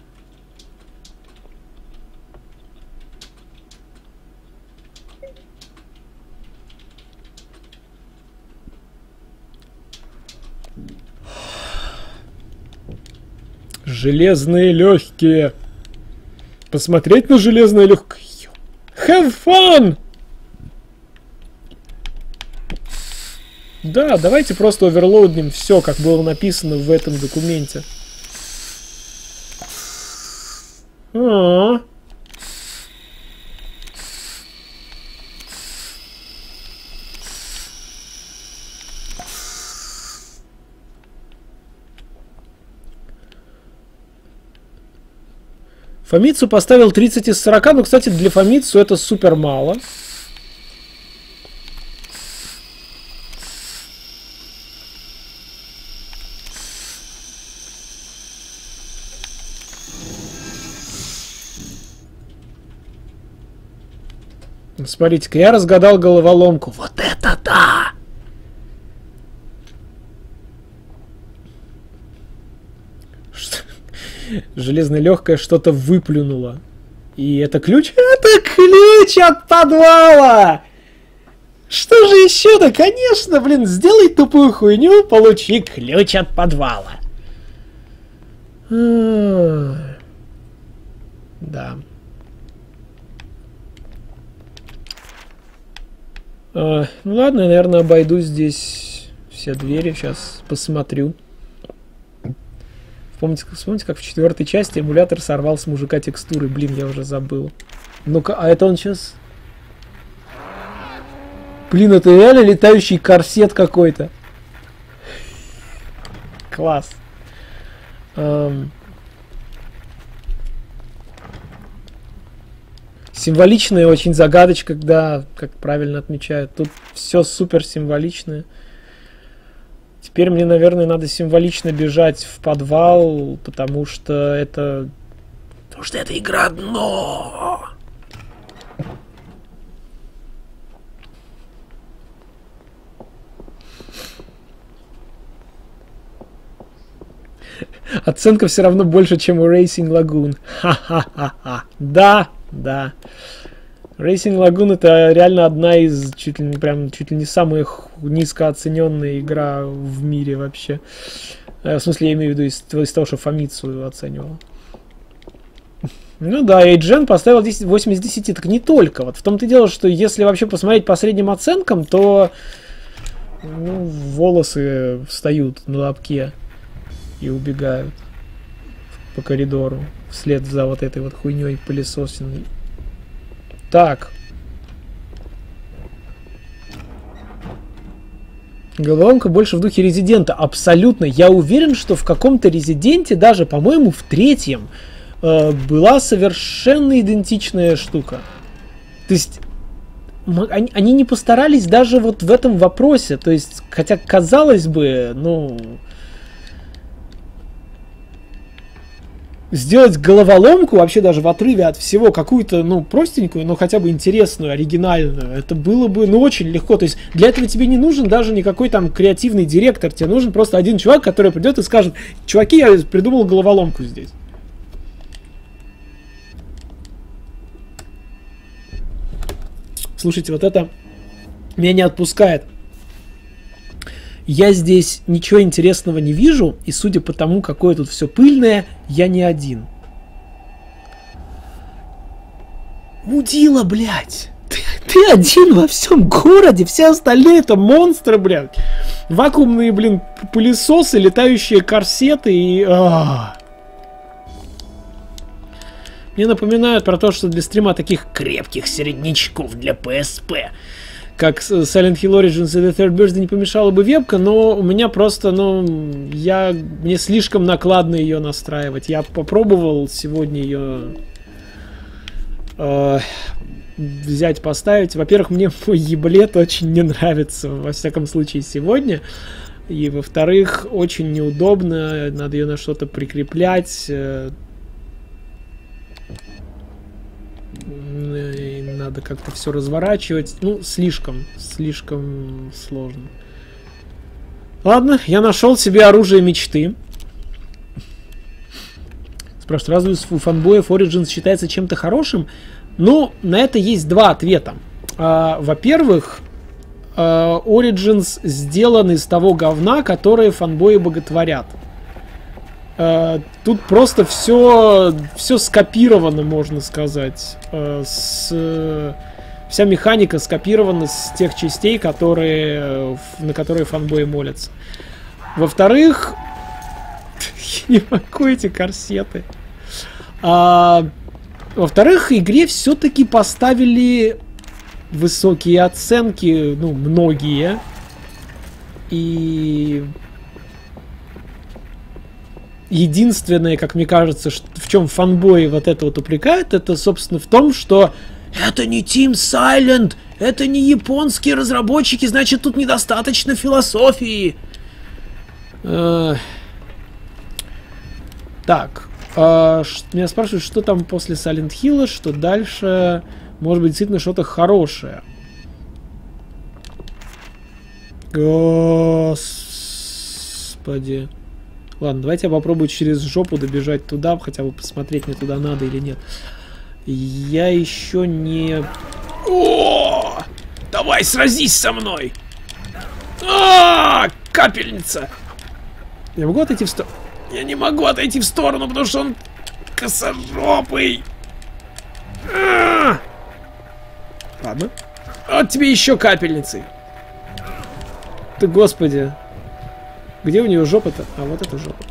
Железные легкие. Посмотреть на железные легкие. Have fun! Да, давайте просто оверлоуднем все, как было написано в этом документе. А-а-а. Фамицу поставил тридцать из сорока, но, кстати, для Фамицу это супер мало. Смотрите-ка, я разгадал головоломку. Вот это да! Что? Железное легкое что-то выплюнуло. И это ключ? Это ключ от подвала! Что же еще-то? Конечно, блин, сделай тупую хуйню, получи ключ от подвала. Да. А, ну ладно, я, наверное, обойду здесь все двери. Сейчас посмотрю. Вспомните, вспомните, как в четвертой части эмулятор сорвал с мужика текстуры. Блин, я уже забыл. Ну-ка, а это он сейчас... Блин, это реально летающий корсет какой-то. Класс. Эм... Символичная очень загадочка, когда, как правильно отмечают, тут все супер символичное. Теперь мне, наверное, надо символично бежать в подвал, потому что это... Потому что это игра дно. Оценка все равно больше, чем у Racing Lagoon. Ха-ха-ха-ха. Да, да. Racing Lagoon это реально одна из чуть ли не прям чуть ли не самая низкооцененная игра в мире вообще. В смысле, я имею в виду из, из того, что Фамицу оценивал. Ну да, Эйджен поставил восемь из десяти, так не только. Вот в том-то и дело, что если вообще посмотреть по средним оценкам, то ну, волосы встают на лобке и убегают по коридору вслед за вот этой вот хуйней пылесосиной. Так. Головоломка больше в духе Резидента. Абсолютно. Я уверен, что в каком-то Резиденте, даже, по-моему, в третьем, э, была совершенно идентичная штука. То есть, они, они не постарались даже вот в этом вопросе. То есть, хотя, казалось бы, ну... Сделать головоломку, вообще даже в отрыве от всего, какую-то, ну, простенькую, но хотя бы интересную, оригинальную, это было бы, ну, очень легко. То есть для этого тебе не нужен даже никакой там креативный директор, тебе нужен просто один чувак, который придет и скажет: чуваки, я придумал головоломку здесь. Слушайте, вот это меня не отпускает. Я здесь ничего интересного не вижу, и судя по тому, какое тут все пыльное, я не один. Мудила, блядь! Ты, ты один во всем городе, все остальные это монстры, блядь! Вакуумные, блин, пылесосы, летающие корсеты и... А-а-а. Мне напоминают про то, что для стрима таких крепких середнячков для пи эс пи, как Silent Hill Origins и The Third Birthday, не помешала бы вебка, но у меня просто, ну, я, мне слишком накладно ее настраивать. Я попробовал сегодня ее э, взять, поставить. Во-первых, мне мой еблет очень не нравится, во всяком случае, сегодня. И, во-вторых, очень неудобно, надо ее на что-то прикреплять. И надо как-то все разворачивать. Ну, слишком, слишком сложно. Ладно, я нашел себе оружие мечты. Спрашивают, разве у фанбоев Origins считается чем-то хорошим? Ну, на это есть два ответа. А, во-первых, а, Origins сделан из того говна, которое фанбои боготворят. Тут просто все, все скопировано, можно сказать. С, вся механика скопирована с тех частей, которые, на которые фанбои молятся. Во-вторых, я не могу эти корсеты. А, во-вторых, игре все-таки поставили высокие оценки, ну, многие. И... Единственное, как мне кажется, в чем фанбои вот это вот упрекают, это, собственно, в том, что это не Team Silent, это не японские разработчики, значит, тут недостаточно философии. Э-э- так, э- меня спрашивают, что там после Silent Hill, что дальше, может быть, действительно что-то хорошее. Господи. Ладно, давайте я попробую через жопу добежать туда, хотя бы посмотреть, мне туда надо или нет. Я еще не... О! Давай, сразись со мной! А, капельница! Я могу отойти в сторону? Я не могу отойти в сторону, потому что он косожопый. А! Ладно. Вот тебе еще капельницы. Ты, господи. Где у нее жопа-то? А, вот это жопа.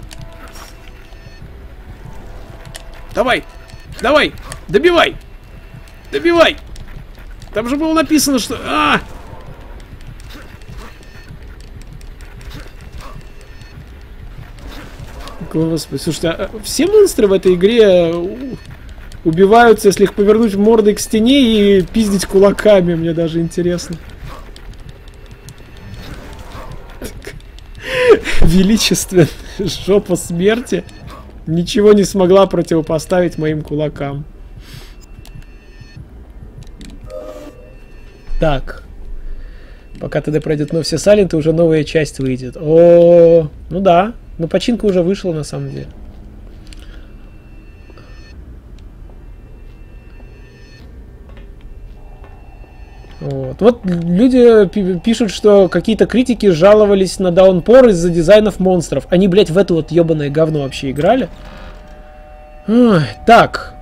Давай! Давай! Добивай! Добивай! Там же было написано, что... А! Господи, слушайте, а все монстры в этой игре убиваются, если их повернуть мордой к стене и пиздить кулаками? Мне даже интересно. Величественная жопа смерти ничего не смогла противопоставить моим кулакам. Так. Пока ТД пройдет, но все Сайленты, уже новая часть выйдет. О, ну да. Ну, починка уже вышла, на самом деле. Вот. Вот люди пишут, что какие-то критики жаловались на Downpour из-за дизайнов монстров. Они, блядь, в это вот ебаное говно вообще играли. Ой, так.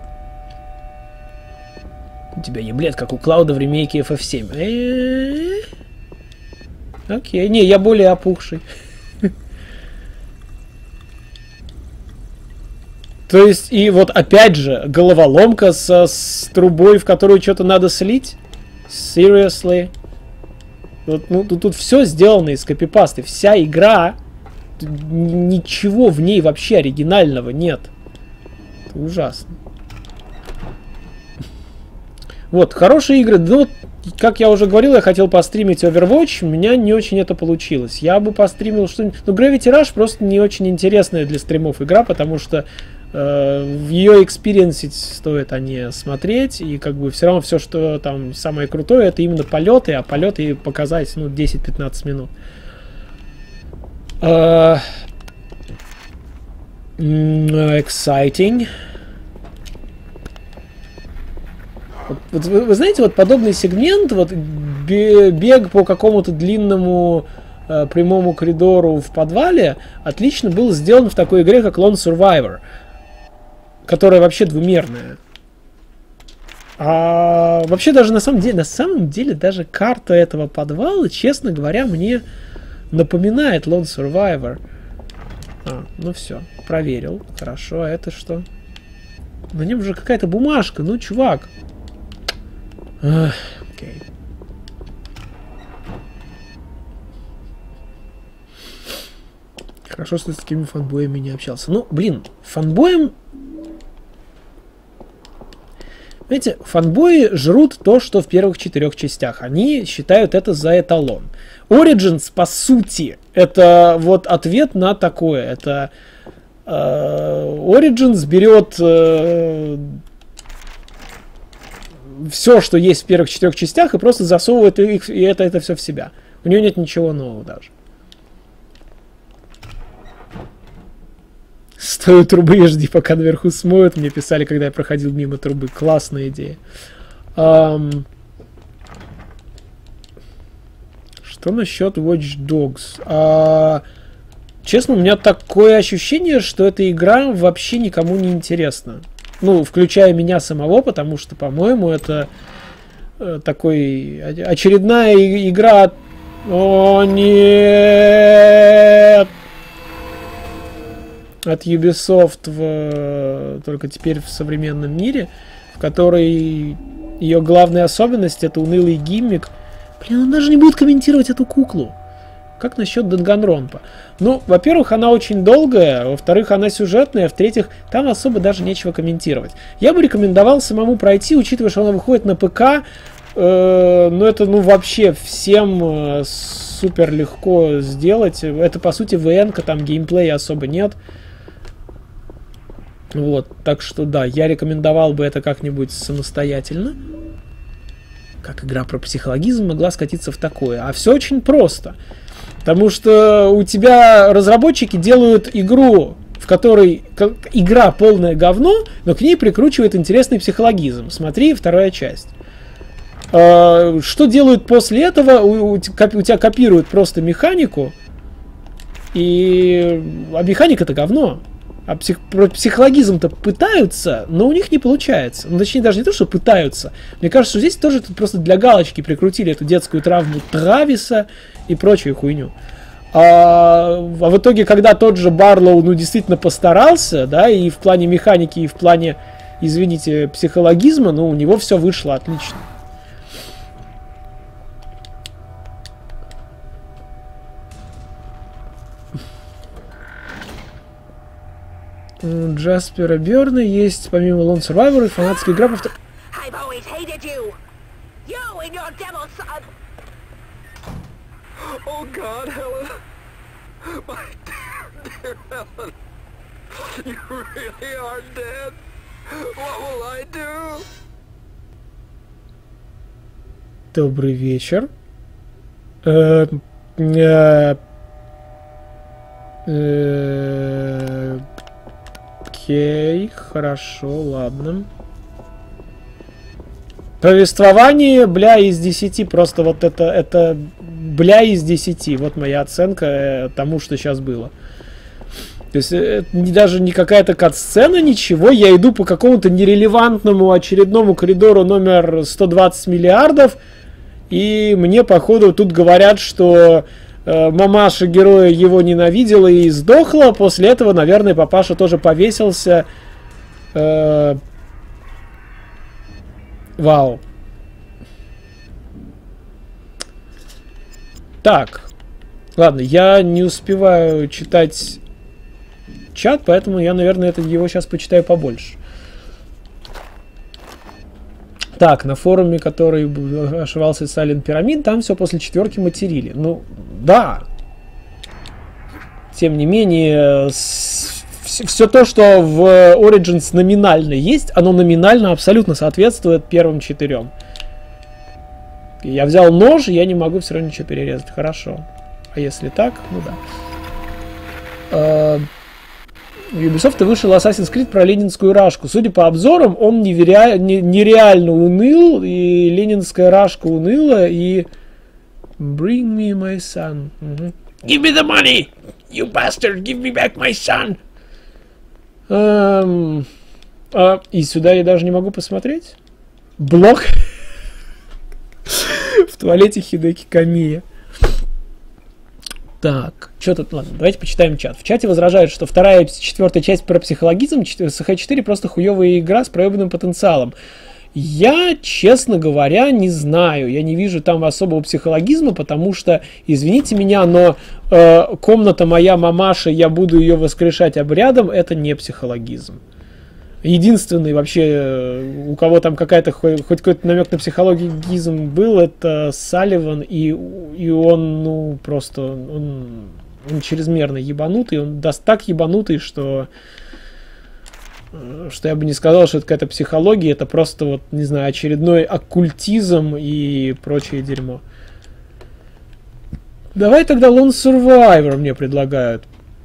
У тебя не блядь, как у Клауда в ремейке эф эф семь. Окей, не, я более опухший. То есть, и вот опять же, головоломка со, с трубой, в которую что-то надо слить. Seriously. Вот, ну, тут, тут все сделано из копипасты. Вся игра, ничего в ней вообще оригинального нет. Это ужасно. Вот, хорошие игры. Ну, как я уже говорил, я хотел постримить Overwatch. У меня не очень это получилось. Я бы постримил что-нибудь... Ну, Gravity Rush просто не очень интересная для стримов игра, потому что в ее экспириенсе стоит они смотреть, и как бы все равно все, что там самое крутое, это именно полеты, а полеты показать, ну, десять-пятнадцать минут. Uh, exciting. Вот, вот, вы, вы знаете, вот подобный сегмент, вот бег по какому-то длинному э, прямому коридору в подвале, отлично был сделан в такой игре, как Lone Survivor, которая вообще двумерная. А вообще даже на самом деле, на самом деле даже карта этого подвала, честно говоря, мне напоминает Lone Survivor. А, ну все, проверил. Хорошо, а это что? На нем же какая-то бумажка, ну чувак. Ах, окей. Хорошо, что с такими фанбоями не общался. Ну, блин, фанбоем... Знаете, фанбои жрут то, что в первых четырех частях. Они считают это за эталон. Origins, по сути, это вот ответ на такое. Это э, Origins берет э, все, что есть в первых четырех частях, и просто засовывает их, и это, это все в себя. У нее нет ничего нового даже. Стой у трубы и жди, пока наверху смоют. Мне писали, когда я проходил мимо трубы. Классная идея. Um, что насчет Watch Dogs? Uh, честно, у меня такое ощущение, что эта игра вообще никому не интересна. Ну, включая меня самого, потому что, по-моему, это uh, такой очередная игра... О, нет! От Ubisoft, в, только теперь в современном мире, в которой ее главная особенность — это унылый гиммик. Блин, он даже не будет комментировать эту куклу. Как насчет Данганронпа? Ну, во-первых, она очень долгая, во-вторых, она сюжетная, в-третьих, там особо даже нечего комментировать. Я бы рекомендовал самому пройти, учитывая, что она выходит на ПК, э, но это, ну, вообще всем э, супер легко сделать. Это, по сути, ВН-ка, там геймплея особо нет. Вот, так что да, я рекомендовал бы это как-нибудь самостоятельно. Как игра про психологизм могла скатиться в такое. А все очень просто. Потому что у тебя разработчики делают игру, в которой игра полное говно, но к ней прикручивает интересный психологизм. Смотри, вторая часть. Что делают после этого? У, у тебя копируют просто механику, и а механика это говно. А псих, психологизм-то пытаются, но у них не получается. Ну, точнее, даже не то, что пытаются. Мне кажется, что здесь тоже просто для галочки прикрутили эту детскую травму Трависа и прочую хуйню. А, а в итоге, когда тот же Барлоу, ну, действительно постарался, да, и в плане механики, и в плане, извините, психологизма, ну, у него все вышло отлично. У Джаспера Бёрна есть, помимо Lone Survivor, и фанатская игра по втор... I've always hated you. You and your devil son. Oh God, Helen. My dear, dear Helen. You really are dead. What will I do? Добрый вечер. Э, э, э, окей, хорошо, ладно. Повествование, бля, из десяти. Просто вот это, это бля из десяти. Вот моя оценка тому, что сейчас было. То есть это даже не какая-то кат-сцена, ничего. Я иду по какому-то нерелевантному очередному коридору номер сто двадцать миллиардов. И мне, походу, тут говорят, что э, мамаша героя его ненавидела и сдохла. После этого, наверное, папаша тоже повесился. Э, вау. Так. Ладно, я не успеваю читать чат, поэтому я, наверное, это, его сейчас почитаю побольше. Так, на форуме, который ошивался Silent Pyramid, там все после четверки материли. Ну, да. Тем не менее, с, все то, что в Origins номинально есть, оно номинально абсолютно соответствует первым четырем. Я взял нож, и я не могу все равно ничего перерезать. Хорошо. А если так, ну да. В Ubisoft вышел Assassin's Creed про ленинскую рашку. Судя по обзорам, он неверя... нереально уныл, и ленинская рашка уныла, и... Bring me my son. Угу. Give me the money, you bastard! Give me back my son! Um, а, и сюда я даже не могу посмотреть? Блок? В туалете Хидеки Камия. Так, что тут, ладно, давайте почитаем чат. В чате возражают, что вторая и четвертая часть про психологизм, эс эйч четыре просто хуевая игра с проебанным потенциалом. Я, честно говоря, не знаю. Я не вижу там особого психологизма, потому что, извините меня, но э, комната моя мамаша, я буду ее воскрешать обрядом, это не психологизм. Единственный вообще, у кого там какая-то хоть какой-то намек на психологизм был, это Салливан, и, и он, ну, просто, он, он чрезмерно ебанутый, он даст так ебанутый, что, что я бы не сказал, что это какая-то психология, это просто, вот, не знаю, очередной оккультизм и прочее дерьмо. Давай тогда Lone Survivor мне предлагают.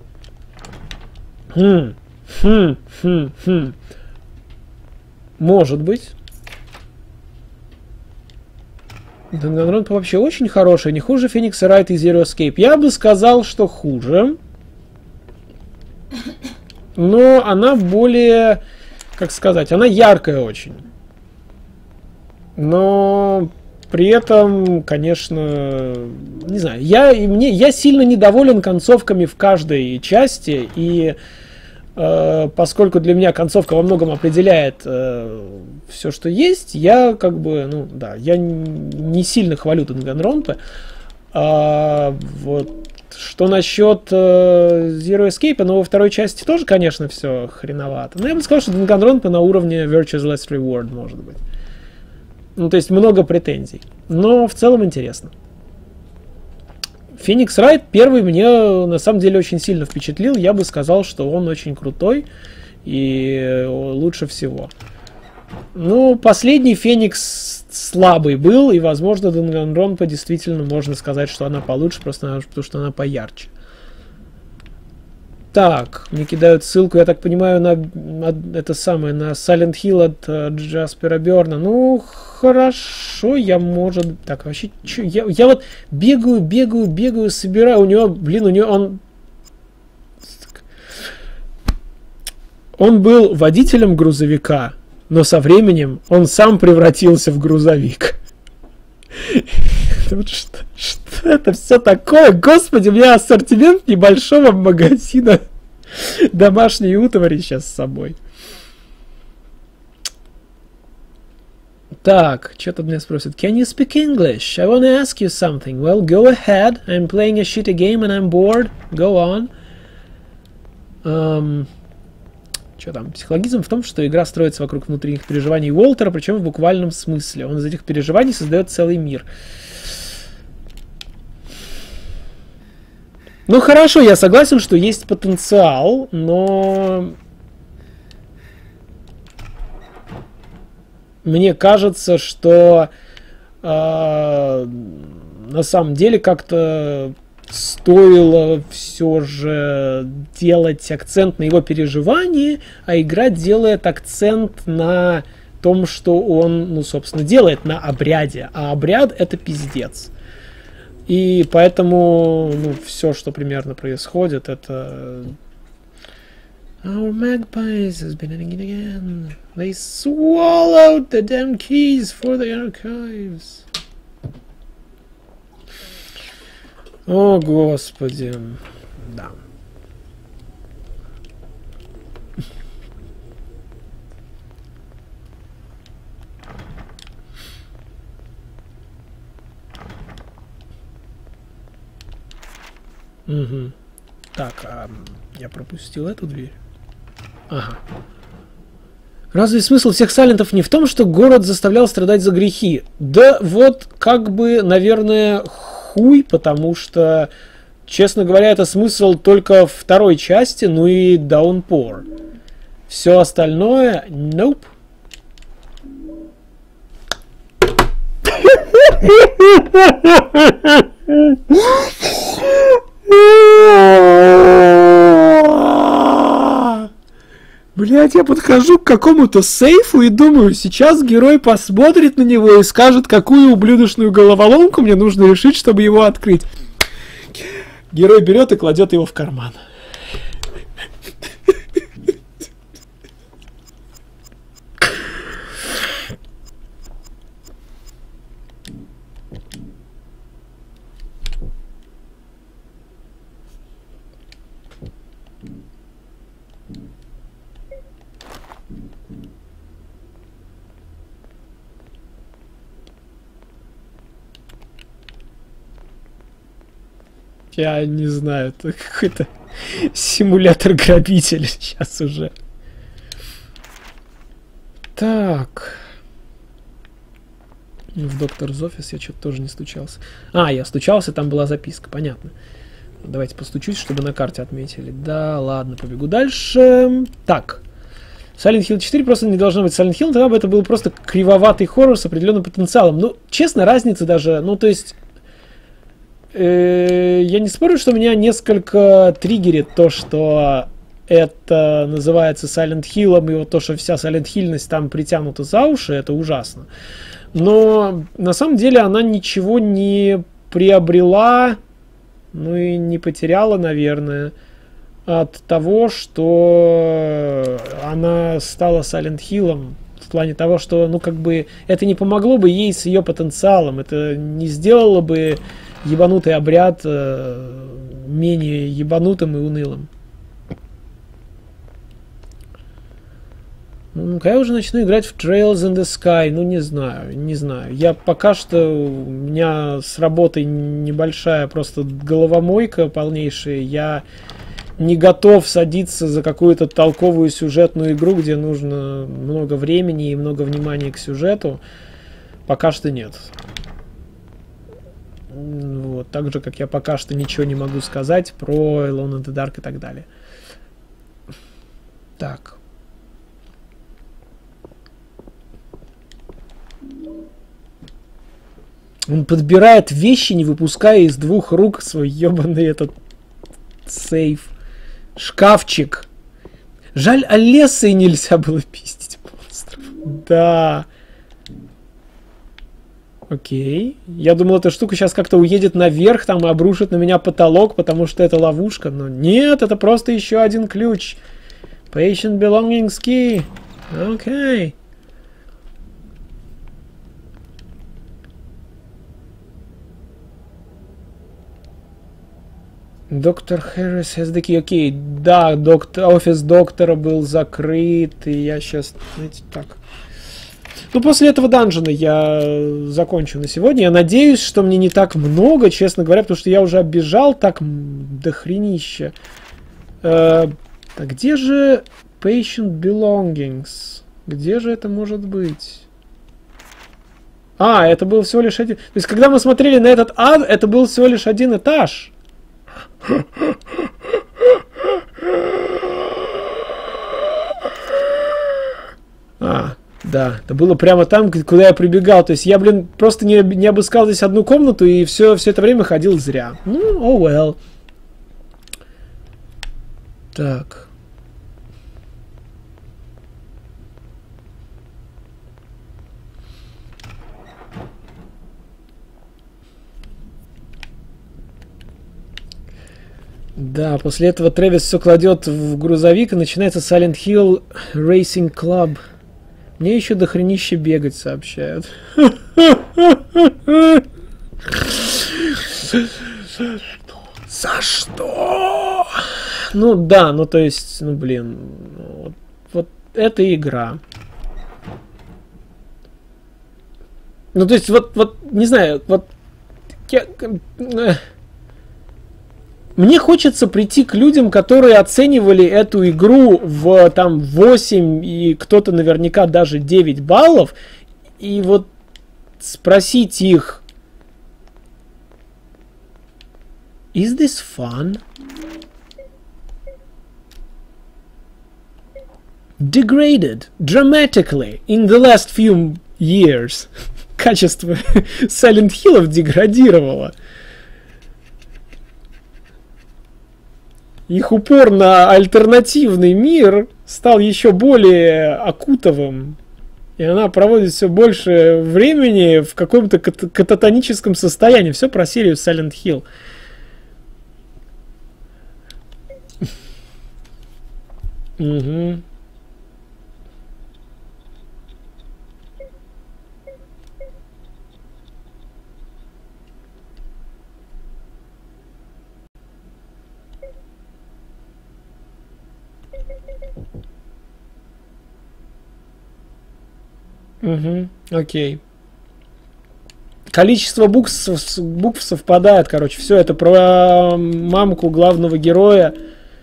Хм. Хм, хм, хм. Может быть. Данганронпа вообще очень хорошая, не хуже Phoenix Wright и Zero Escape. Я бы сказал, что хуже. Но она более, как сказать, она яркая очень. Но при этом, конечно, не знаю, я, мне, я сильно недоволен концовками в каждой части, и э, поскольку для меня концовка во многом определяет э, все, что есть, я как бы, ну да, я не сильно хвалю Данганронпа. А, вот. Что насчет э, Zero Escape, но во второй части тоже, конечно, все хреновато. Но я бы сказал, что Данганронпа на уровне Virtue's Last Reward, может быть. Ну, то есть много претензий. Но в целом интересно. Phoenix Wright первый мне на самом деле очень сильно впечатлил. Я бы сказал, что он очень крутой и лучше всего. Ну, последний Феникс слабый был, и, возможно, Данганронпа действительно можно сказать, что она получше, просто потому что она поярче. Так, мне кидают ссылку, я так понимаю, на, на это самое, на Silent Hill от uh, Джаспера Бёрна. Ну, хорошо, я, может... Так, вообще, чё, я, я вот бегаю, бегаю, бегаю, собираю. У него, блин, у него он... Он был водителем грузовика, но со временем он сам превратился в грузовик. Что, что это все такое? Господи, у меня ассортимент небольшого магазина домашней утвари сейчас с собой. Так, что-то меня спросят. Can you speak English? I want to ask you something. Well, go ahead. I'm playing a shitty game and I'm bored. Go on. Um, что там? Психологизм в том, что игра строится вокруг внутренних переживаний Уолтера, причем в буквальном смысле. Он из этих переживаний создает целый мир. Ну хорошо, я согласен, что есть потенциал, но мне кажется, что э, на самом деле как-то стоило все же делать акцент на его переживании, а игра делает акцент на том, что он, ну, собственно, делает на обряде. А обряд — это пиздец. И поэтому, ну, все, что примерно происходит, это... Our magpies has been hitting it again. They swallowed the damn keys for the archives. О, Господи. Да. Угу. Так, а я пропустил эту дверь. Ага. Разве смысл всех сайлентов не в том, что город заставлял страдать за грехи? Да вот, как бы, наверное, хуй, потому что, честно говоря, это смысл только второй части, ну и Downpour. Все остальное, nope. Блять, я подхожу к какому-то сейфу и думаю, сейчас герой посмотрит на него и скажет, какую ублюдочную головоломку мне нужно решить, чтобы его открыть. Герой берет и кладет его в карман. Я не знаю, это какой-то симулятор грабителя сейчас уже. Так. В Doctor's Office я что-то тоже не стучался. А, я стучался, там была записка, понятно. Давайте постучусь, чтобы на карте отметили. Да, ладно, побегу дальше. Так. Silent Hill четыре просто не должно быть Silent Hill, тогда бы это был просто кривоватый хоррор с определенным потенциалом. Ну, честно, разница даже, ну, то есть... Я не спорю, что меня несколько триггерит то, что это называется Silent Hill'ом, и вот то, что вся Silent Hill'ность там притянута за уши, это ужасно. Но на самом деле она ничего не приобрела, ну и не потеряла, наверное, от того, что она стала Silent Hill'ом. В плане того, что, ну, как бы, это не помогло бы ей с ее потенциалом, это не сделало бы ебанутый обряд э, менее ебанутым и унылым. Ну, когда я уже начну играть в Trails in the Sky, ну, не знаю, не знаю. Я пока что, у меня с работой небольшая просто головомойка полнейшая, я не готов садиться за какую-то толковую сюжетную игру, где нужно много времени и много внимания к сюжету. Пока что нет. Вот, так же, как я пока что ничего не могу сказать про Alone in the Dark и так далее. Так. Он подбирает вещи, не выпуская из двух рук свой ебаный этот сейф. Шкафчик. Жаль, Алессой нельзя было пиздить монстров. Да. Окей. Я думал, эта штука сейчас как-то уедет наверх, там и обрушит на меня потолок, потому что это ловушка. Но нет, это просто еще один ключ. Patient belongings key. Окей. Доктор Харрис has the key. Окей, да, доктор, офис доктора был закрыт, и я сейчас, знаете, так. Ну, после этого данжена я закончу на сегодня. Я надеюсь, что мне не так много, честно говоря, потому что я уже оббежал так дохренища. Э, а где же Patient Belongings? Где же это может быть? А, это был всего лишь один... То есть, когда мы смотрели на этот ад, это был всего лишь один этаж. А, да, это было прямо там, куда я прибегал. То есть я, блин, просто не, не обыскал здесь одну комнату и все, все это время ходил зря. Ну, oh well. Так. Да, после этого Трэвис все кладет в грузовик и начинается Silent Hill Racing Club. Мне еще до хренища бегать сообщают. За что? Ну да, ну то есть, ну блин, вот, вот это игра. Ну то есть, вот, вот, не знаю, вот... Я, мне хочется прийти к людям, которые оценивали эту игру в там восемь и кто-то наверняка даже девять баллов, и вот спросить их: Is this fun? Degraded dramatically in the last few years. Качество Silent Hill'ов деградировало. Их упор на альтернативный мир стал еще более окутовым. И она проводит все больше времени в каком-то кат- кататоническом состоянии. Все про серию Silent Hill. Угу. Угу, окей. Количество букв, букв совпадает, короче. Все это про мамку главного героя.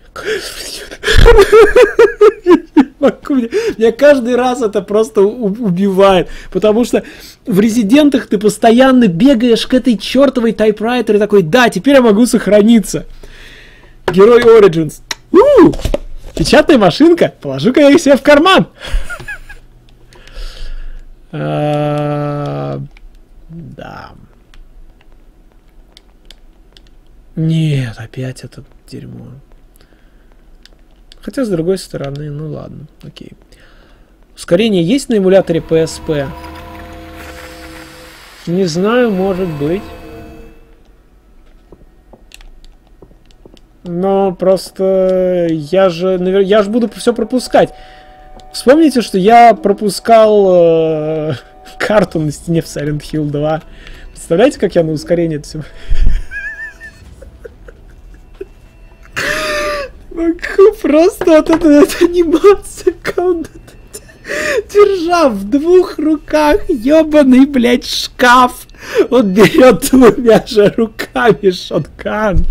Меня каждый раз это просто убивает. Потому что в Резидентах ты постоянно бегаешь к этой чертовой тайпрайтере и такой: да, теперь я могу сохраниться. Герой Origins. У-у-у! Печатная машинка. Положу-ка я их себе в карман. А, да. Нет, опять это дерьмо. Хотя, с другой стороны, ну ладно, окей. Ускорение есть на эмуляторе пи эс пи? Не знаю, может быть. Но просто я же, я же буду все пропускать. Вспомните, что я пропускал э, карту на стене в Silent Hill два. Представляете, как я на ускорение это все... Могу просто вот эта анимация, держа в двух руках ебаный, блядь, шкаф. Он берет двумя же руками шотган.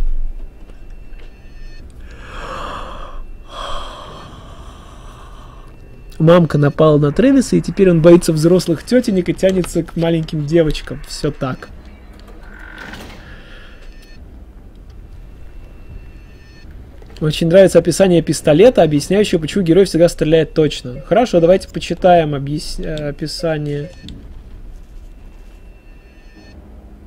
Мамка напала на Трэвиса, и теперь он боится взрослых тетенек и тянется к маленьким девочкам. Все так. Очень нравится описание пистолета, объясняющее, почему герой всегда стреляет точно. Хорошо, давайте почитаем объяс... описание.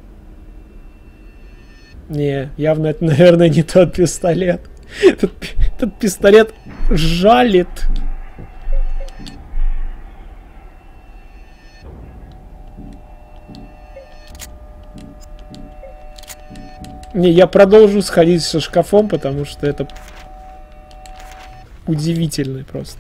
Не, явно это, наверное, не тот пистолет. Тут Этот пистолет жалит. Не, я продолжу сходить со шкафом, потому что это удивительно просто.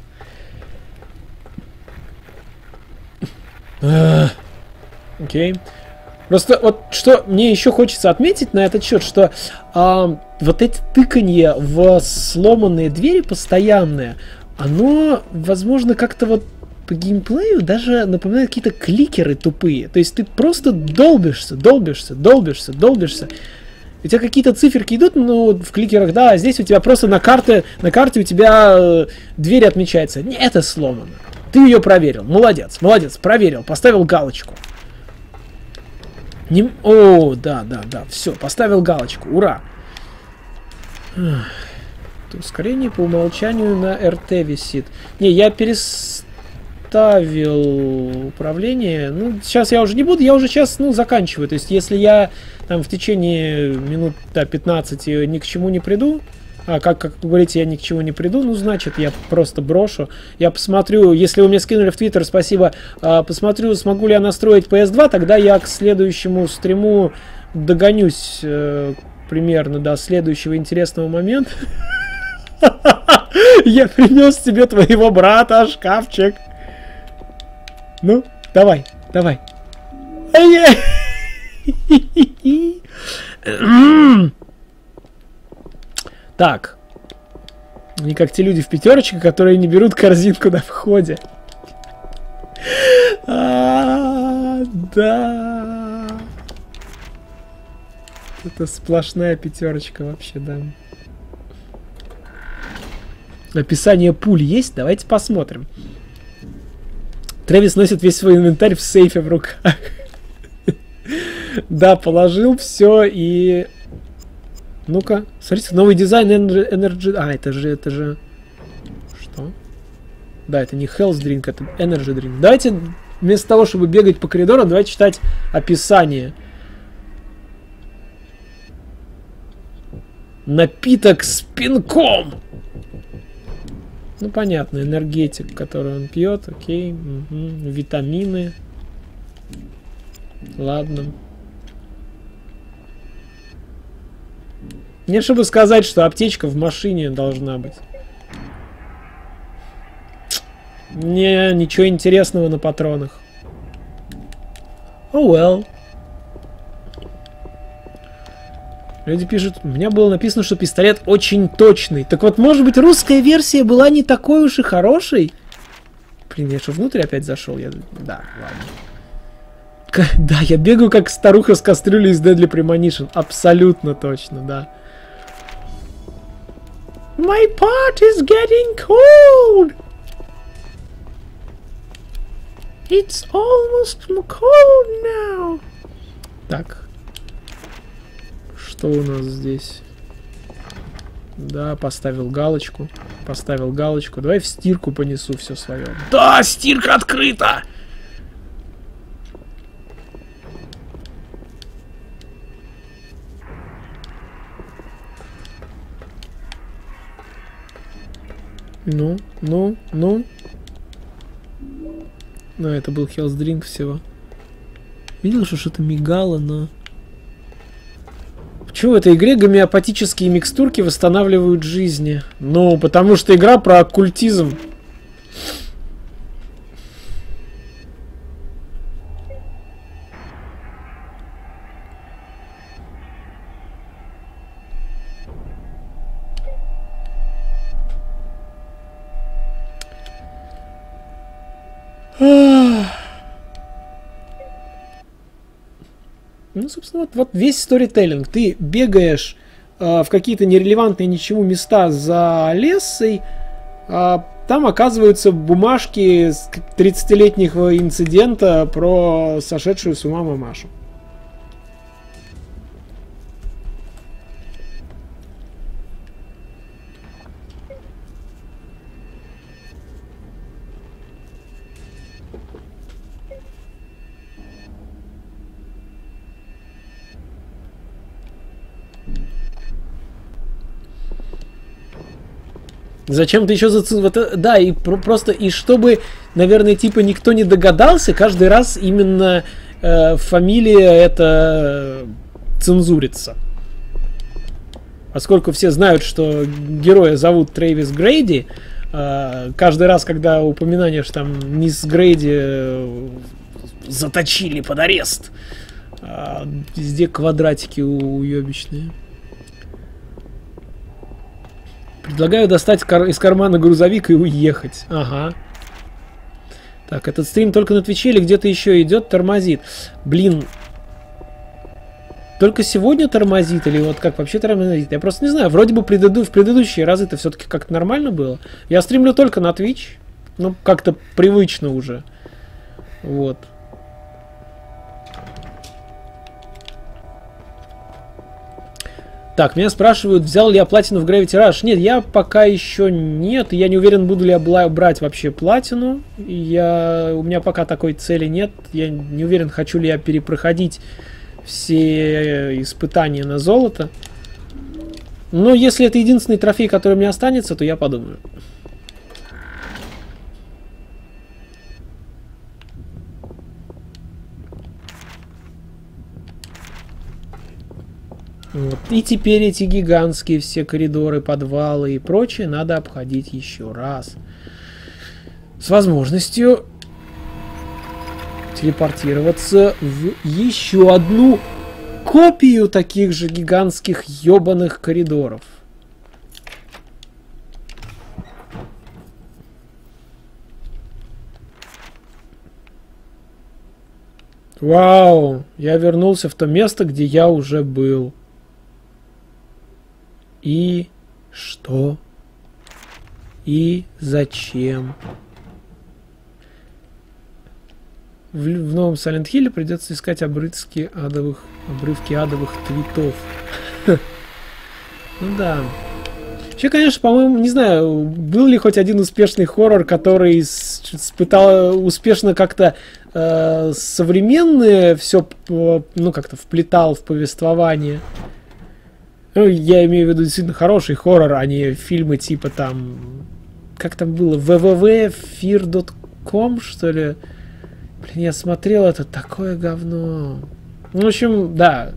Окей. Okay. Просто вот что мне еще хочется отметить на этот счет, что а, вот эти тыканье в сломанные двери постоянные, оно, возможно, как-то вот по геймплею даже напоминает какие-то кликеры тупые. То есть ты просто долбишься, долбишься, долбишься, долбишься. У тебя какие-то циферки идут, ну, в кликерах, да, а здесь у тебя просто на карте, на карте у тебя э, дверь отмечается. Не, это сломано. Ты ее проверил. Молодец, молодец, проверил, поставил галочку. Не... О, да, да, да, все, поставил галочку, ура. Ускорение по умолчанию на эр тэ висит. Не, я переставил управление. Ну, сейчас я уже не буду, я уже сейчас, ну, заканчиваю. То есть, если я там в течение минут да, пятнадцати ни к чему не приду, а как, как вы говорите, я ни к чему не приду, ну, значит, я просто брошу. Я посмотрю, если вы мне скинули в Твиттер, спасибо, посмотрю, смогу ли я настроить пи эс два, тогда я к следующему стриму догонюсь э, примерно до следующего интересного момента. Я принес тебе твоего брата шкафчик. Ну, давай, давай. Так. Не как те люди в пятерочке, которые не берут корзинку на входе. А, да. Это сплошная пятерочка вообще, да. Описание пуль есть? Давайте посмотрим. Трэвис носит весь свой инвентарь в сейфе в руках. Да, положил все и... Ну-ка, смотрите, новый дизайн Energy... А, это же, это же... Что? Да, это не Health Drink, это Energy Drink. Давайте, вместо того, чтобы бегать по коридорам, давайте читать описание. Напиток с пинком! Ну, понятно, энергетик, который он пьет, окей. Угу. Витамины. Ладно. Мне чтобы сказать, что аптечка в машине должна быть. Не, ничего интересного на патронах. Oh well. Люди пишут, у меня было написано, что пистолет очень точный. Так вот, может быть, русская версия была не такой уж и хорошей? Блин, я что, внутрь опять зашел? Я... Да, ладно. К... Да, я бегаю как старуха с кастрюлей из Deadly Premonition. Абсолютно точно, да. My pot is getting cold. It's almost cold now. Так. Что у нас здесь? Да, поставил галочку. Поставил галочку. Давай в стирку понесу все свое. Да, стирка открыта! Ну, ну, ну. Ну, это был Health Drink всего. Видел, что что-то мигало, но... Почему в этой игре гомеопатические микстурки восстанавливают жизни? Ну, потому что игра про оккультизм. Ну, собственно, вот, вот весь сторителлинг. Ты бегаешь э, в какие-то нерелевантные ничему места за лесой, э, там оказываются бумажки с тридцатилетнего инцидента про сошедшую с ума мамашу. Зачем ты еще за... Вот, да, и про просто, и чтобы, наверное, типа никто не догадался, каждый раз именно э, фамилия это цензурится. Поскольку все знают, что героя зовут Трэвис Грейди, э, каждый раз, когда упоминание, что там мисс Грейди э, заточили под арест, э, везде квадратики уебищные. Предлагаю достать кар из кармана грузовик и уехать. Ага. Так, этот стрим только на Твиче или где-то еще идет, тормозит. Блин. Только сегодня тормозит или вот как вообще тормозит? Я просто не знаю. Вроде бы преду в предыдущие разы это все-таки как-то нормально было. Я стримлю только на Twitch. Ну, как-то привычно уже. Вот. Так, меня спрашивают, взял ли я платину в Gravity Rush. Нет, я пока еще нет. Я не уверен, буду ли я брать вообще платину. Я... У меня пока такой цели нет. Я не уверен, хочу ли я перепроходить все испытания на золото. Но если это единственный трофей, который у меня останется, то я подумаю. Вот. И теперь эти гигантские все коридоры, подвалы и прочее надо обходить еще раз. С возможностью телепортироваться в еще одну копию таких же гигантских ебаных коридоров. Вау! Я вернулся в то место, где я уже был. И что? И зачем? В, в новом Silent Hill придется искать обрывки адовых, обрывки адовых твитов. Ну да. Вообще, конечно, по-моему, не знаю, был ли хоть один успешный хоррор, который испытал успешно как-то э, современное все, ну, как-то вплетал в повествование. Ну, я имею в виду действительно хороший хоррор, а не фильмы типа там... Как там было? вэ вэ вэ фир точка ком, что ли? Блин, я смотрел, это такое говно. Ну, в общем, да.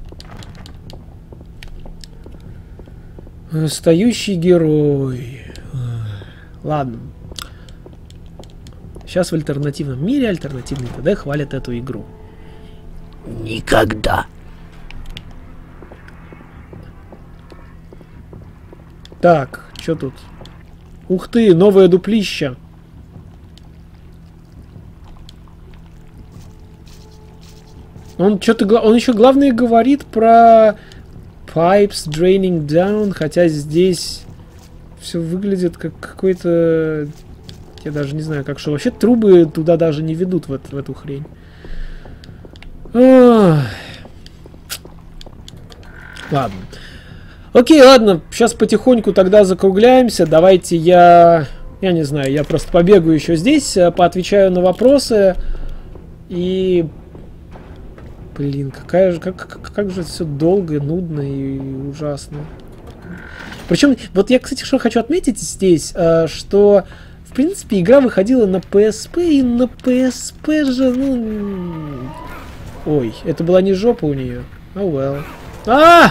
Настоящий герой. Ладно. Сейчас в альтернативном мире альтернативный тэ дэ хвалят эту игру. Никогда. Так, что тут? Ух ты, новое дуплище. Он что-то, он еще главное говорит про pipes draining down, хотя здесь все выглядит как какой-то, я даже не знаю, как что. Вообще трубы туда даже не ведут в, в эту хрень. Ох. Ладно. Окей, ладно, сейчас потихоньку тогда закругляемся. Давайте я, я не знаю, я просто побегаю еще здесь, поотвечаю на вопросы. И, блин, какая же, как, как, как же все долго, нудно и ужасно. Причем, вот я, кстати, что хочу отметить здесь, что, в принципе, игра выходила на пи эс пи, и на пи эс пи же, ну... Ой, это была не жопа у нее. Oh well. А!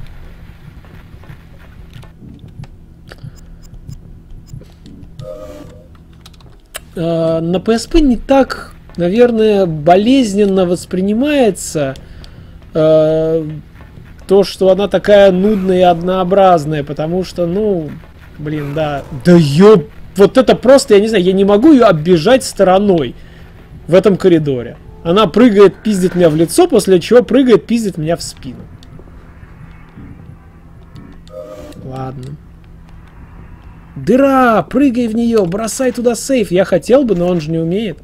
На пи эс пи не так, наверное, болезненно воспринимается э, то, что она такая нудная и однообразная, потому что, ну, блин, да, да ёб, вот это просто, я не знаю, я не могу ее оббежать стороной в этом коридоре. Она прыгает, пиздит меня в лицо, после чего прыгает, пиздит меня в спину. Ладно. Дыра! Прыгай в нее! Бросай туда сейф! Я хотел бы, но он же не умеет.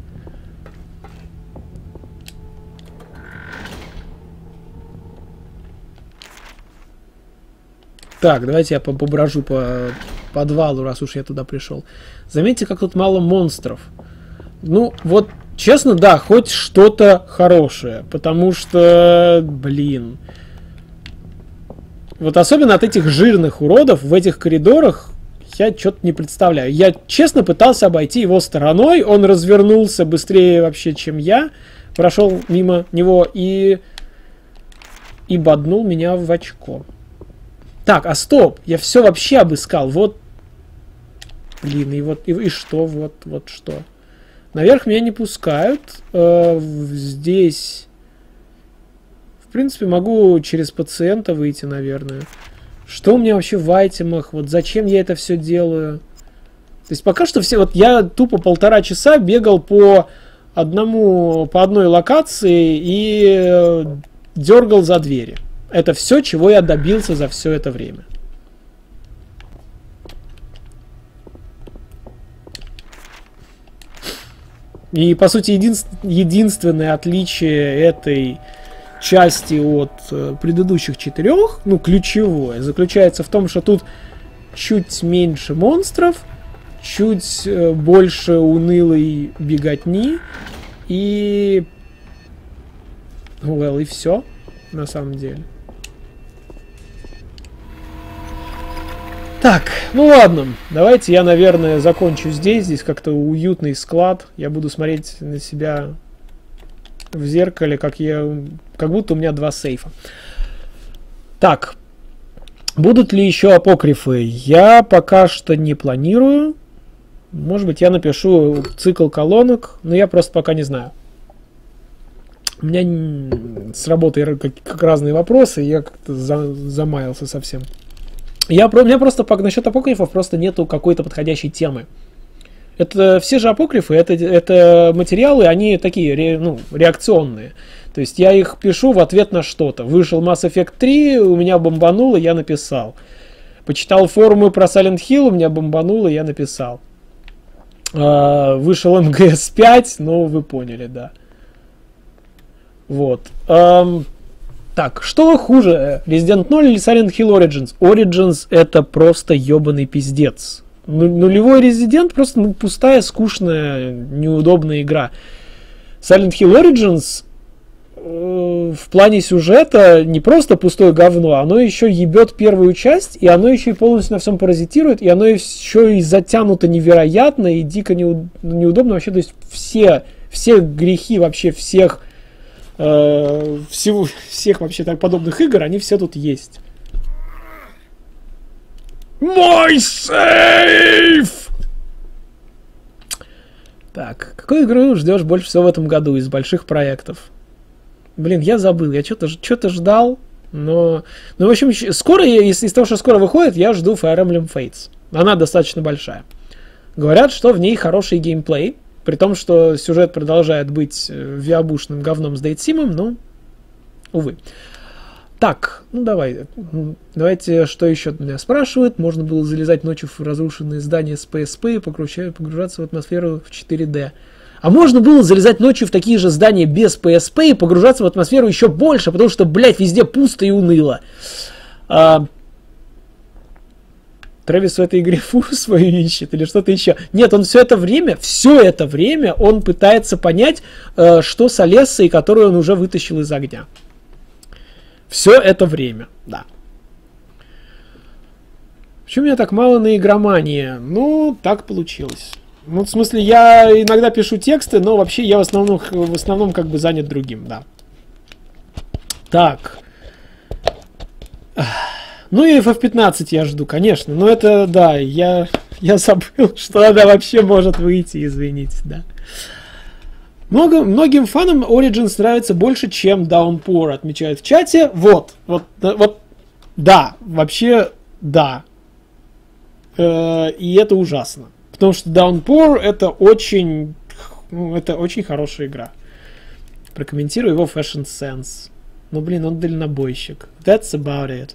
Так, давайте я поброжу по подвалу, раз уж я туда пришел. Заметьте, как тут мало монстров. Ну, вот, честно, да, хоть что-то хорошее. Потому что, блин... Вот особенно от этих жирных уродов в этих коридорах я что-то не представляю. Я честно пытался обойти его стороной, он развернулся быстрее вообще, чем я, прошел мимо него и, и боднул меня в очко. Так, а стоп, я все вообще обыскал, вот, блин, и вот, и, и что, вот, вот что. Наверх меня не пускают, э, здесь, в принципе, могу через пациента выйти, наверное. Что у меня вообще в айтемах? Вот зачем я это все делаю? То есть пока что все... Вот я тупо полтора часа бегал по одному... По одной локации и дергал за двери. Это все, чего я добился за все это время. И, по сути, един... единственное отличие этой... части от э, предыдущих четырех, ну, ключевое, заключается в том, что тут чуть меньше монстров, чуть э, больше унылой беготни, и... Well, и все, на самом деле. Так, ну ладно, давайте я, наверное, закончу здесь. Здесь как-то уютный склад. Я буду смотреть на себя в зеркале, как я, как будто у меня два сейфа. Так, будут ли еще апокрифы? Я пока что не планирую. Может быть, я напишу цикл колонок, но я просто пока не знаю. У меня с работой как, как разные вопросы, я как-то за, замаялся совсем. Я, у меня просто насчет апокрифов просто нету какой-то подходящей темы. Это все же апокрифы, это, это материалы, они такие ре, ну, реакционные. То есть я их пишу в ответ на что-то. Вышел Mass Effect три, у меня бомбануло, я написал. Почитал форумы про Silent Hill, у меня бомбануло, я написал. А, вышел эм джи эс пять, ну вы поняли, да. Вот. А, так, что хуже, Resident ноль или Silent Hill Origins? Origins это просто ебаный пиздец. Нулевой Resident просто ну, пустая, скучная, неудобная игра. Silent Hill Origins э, в плане сюжета не просто пустое говно, оно еще ебет первую часть, и оно еще и полностью на всем паразитирует, и оно еще и затянуто невероятно, и дико неуд- неудобно вообще. То есть все, все грехи вообще всех, э, всего, всех вообще так подобных игр, они все тут есть. Мой сейф! Так, какую игру ждешь больше всего в этом году из больших проектов? Блин, я забыл, я что-то что-то ждал, но... Ну, в общем, скоро, из, из того, что скоро выходит, я жду Fire Emblem Fates. Она достаточно большая. Говорят, что в ней хороший геймплей, при том, что сюжет продолжает быть виабушным говном с дейтсимом, но, увы. Так, ну давай, давайте, что еще меня спрашивают. Можно было залезать ночью в разрушенные здания с пи эс пи и погружаться в атмосферу в четыре дэ. А можно было залезать ночью в такие же здания без пи эс пи и погружаться в атмосферу еще больше, потому что, блядь, везде пусто и уныло. А... Трэвис в этой игре фуру свою ищет или что-то еще. Нет, он все это время, все это время он пытается понять, что с Алессой, которую он уже вытащил из огня. Все это время, да. Почему у меня так мало на игромании? Ну, так получилось. Ну, в смысле, я иногда пишу тексты, но вообще я в основном, в основном как бы занят другим, да. Так. Ну и эф эф пятнадцать я жду, конечно. Но это, да, я, я забыл, что она вообще может выйти, извините, да. Много, многим фанам Origins нравится больше, чем Downpour, отмечают в чате. Вот, вот, вот, да, вообще, да. Э, и это ужасно. Потому что Downpour это очень, ну, это очень хорошая игра. Прокомментирую его Fashion Sense. Ну, блин, он дальнобойщик. That's about it.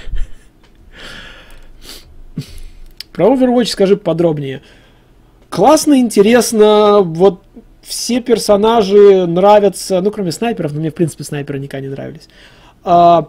Про Overwatch скажи подробнее. Классно, интересно, вот все персонажи нравятся, ну, кроме снайперов, но мне, в принципе, снайперы никогда не нравились. А,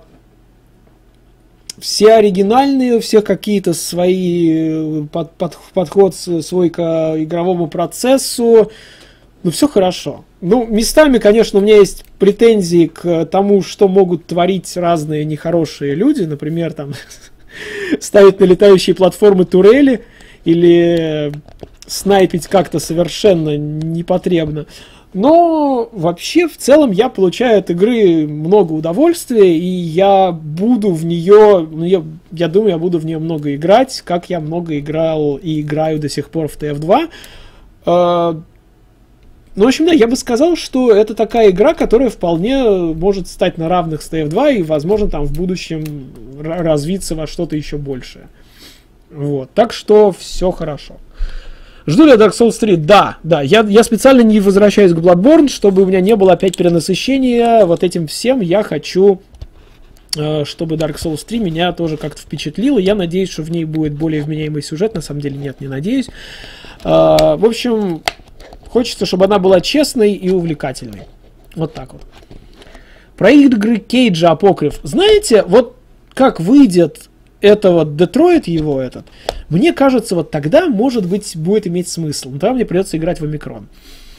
все оригинальные, у всех какие-то свои под, под, подход свой к игровому процессу. Ну, все хорошо. Ну, местами, конечно, у меня есть претензии к тому, что могут творить разные нехорошие люди. Например, там ставить на летающие платформы турели. или снайпить как-то совершенно непотребно. Но вообще, в целом, я получаю от игры много удовольствия, и я буду в нее, ну, я, я думаю, я буду в нее много играть, как я много играл и играю до сих пор в ти эф два. Ну, в общем, да, я бы сказал, что это такая игра, которая вполне может стать на равных с ти эф два и, возможно, там в будущем развиться во что-то еще большее. Вот, так что все хорошо. Жду ли я Dark Souls три? Да, да. Я, я специально не возвращаюсь к Bloodborne, чтобы у меня не было опять перенасыщения вот этим всем. Я хочу, э, чтобы Dark Souls три меня тоже как-то впечатлило. Я надеюсь, что в ней будет более вменяемый сюжет. На самом деле нет, не надеюсь. Э, в общем, хочется, чтобы она была честной и увлекательной. Вот так вот. Про игры Кейджа Апокриф. Знаете, вот как выйдет это вот Детройт его этот, мне кажется, вот тогда, может быть, будет иметь смысл. Но тогда мне придется играть в Омикрон.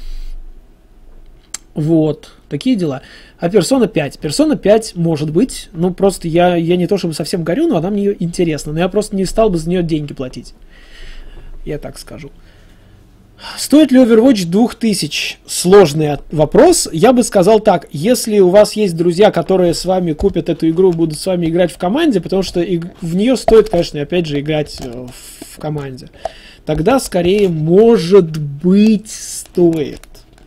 Вот. Такие дела. А Персона пять. Персона пять может быть. Ну, просто я, я не то чтобы совсем горю, но она мне интересна. Но я просто не стал бы за нее деньги платить. Я так скажу. Стоит ли Overwatch две тысячи? Сложный вопрос. Я бы сказал так. Если у вас есть друзья, которые с вами купят эту игру, будут с вами играть в команде, потому что в нее стоит, конечно, опять же, играть в команде, тогда скорее, может быть, стоит.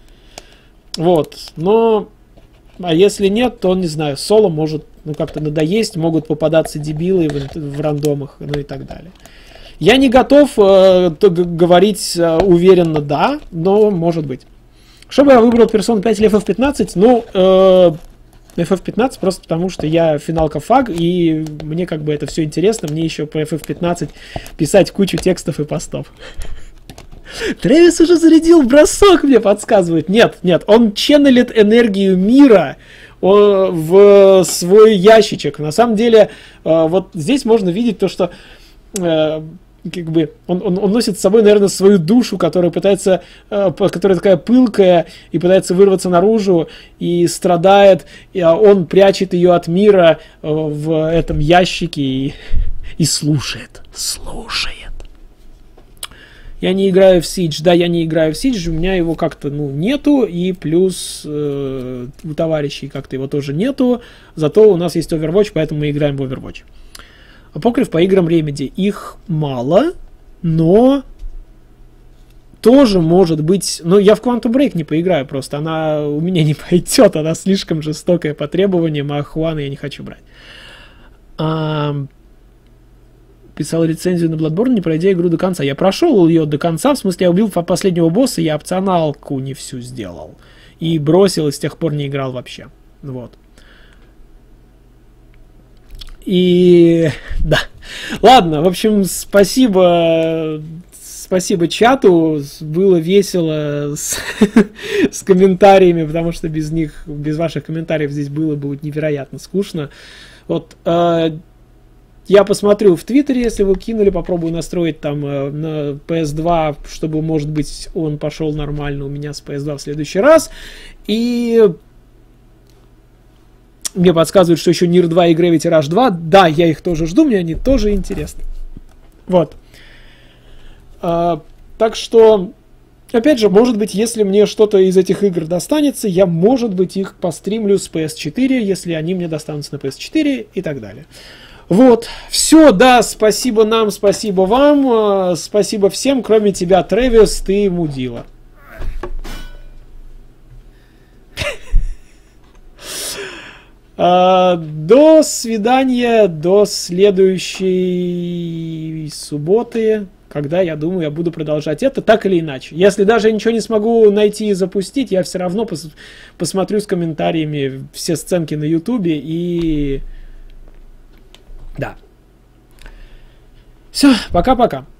Вот. Но, а если нет, то, не знаю, соло может, ну, как-то надоесть, могут попадаться дебилы в, в рандомах, ну и так далее. Я не готов э, говорить э, уверенно да, но может быть. Чтобы я выбрал Persona пять или эф эф пятнадцать? Ну, э, эф эф пятнадцать просто потому, что я финалка фаг, и мне как бы это все интересно. Мне еще по эф эф пятнадцать писать кучу текстов и постов. Трэвис уже зарядил бросок, мне подсказывает. Нет, нет, он ченнелит энергию мира в свой ящичек. На самом деле, э, вот здесь можно видеть то, что... Э, как бы он, он, он носит с собой, наверное, свою душу, которая пытается, э, которая такая пылкая и пытается вырваться наружу и страдает, и он прячет ее от мира э, в этом ящике и, и слушает, слушает. Я не играю в Siege, да, я не играю в Siege, у меня его как-то, ну, нету, и плюс э, у товарищей как-то его тоже нету, зато у нас есть Overwatch, поэтому мы играем в Overwatch. Апокриф по играм Remedy. Их мало, но тоже может быть... Ну, я в Quantum Break не поиграю просто. Она у меня не пойдет. Она слишком жестокая по требованиям, а Хуана я не хочу брать. А... Писал рецензию на Bloodborne, не пройдя игру до конца. Я прошел ее до конца, в смысле, я убил последнего босса, я опционалку не всю сделал. И бросил, и с тех пор не играл вообще. Вот. И да. Ладно, в общем, спасибо. Спасибо чату. Было весело с, с комментариями, потому что без них, без ваших комментариев здесь было бы невероятно скучно. Вот э, я посмотрю в Твиттере, если вы кинули, попробую настроить там э, на пи эс два, чтобы, может быть, он пошел нормально у меня с пи эс два в следующий раз. И мне подсказывают, что еще Нир два и Gravity Rush два. Да, я их тоже жду, мне они тоже интересны. Вот. А, так что, опять же, может быть, если мне что-то из этих игр достанется, я, может быть, их постримлю с пи эс четыре, если они мне достанутся на пи эс четыре и так далее. Вот. Все, да, спасибо нам, спасибо вам, спасибо всем, кроме тебя, Трэвис, ты мудила. До свидания, до следующей субботы, когда, я думаю, я буду продолжать это так или иначе. Если даже ничего не смогу найти и запустить, я все равно пос- посмотрю с комментариями все сценки на ютубе и... Да. Все, пока-пока.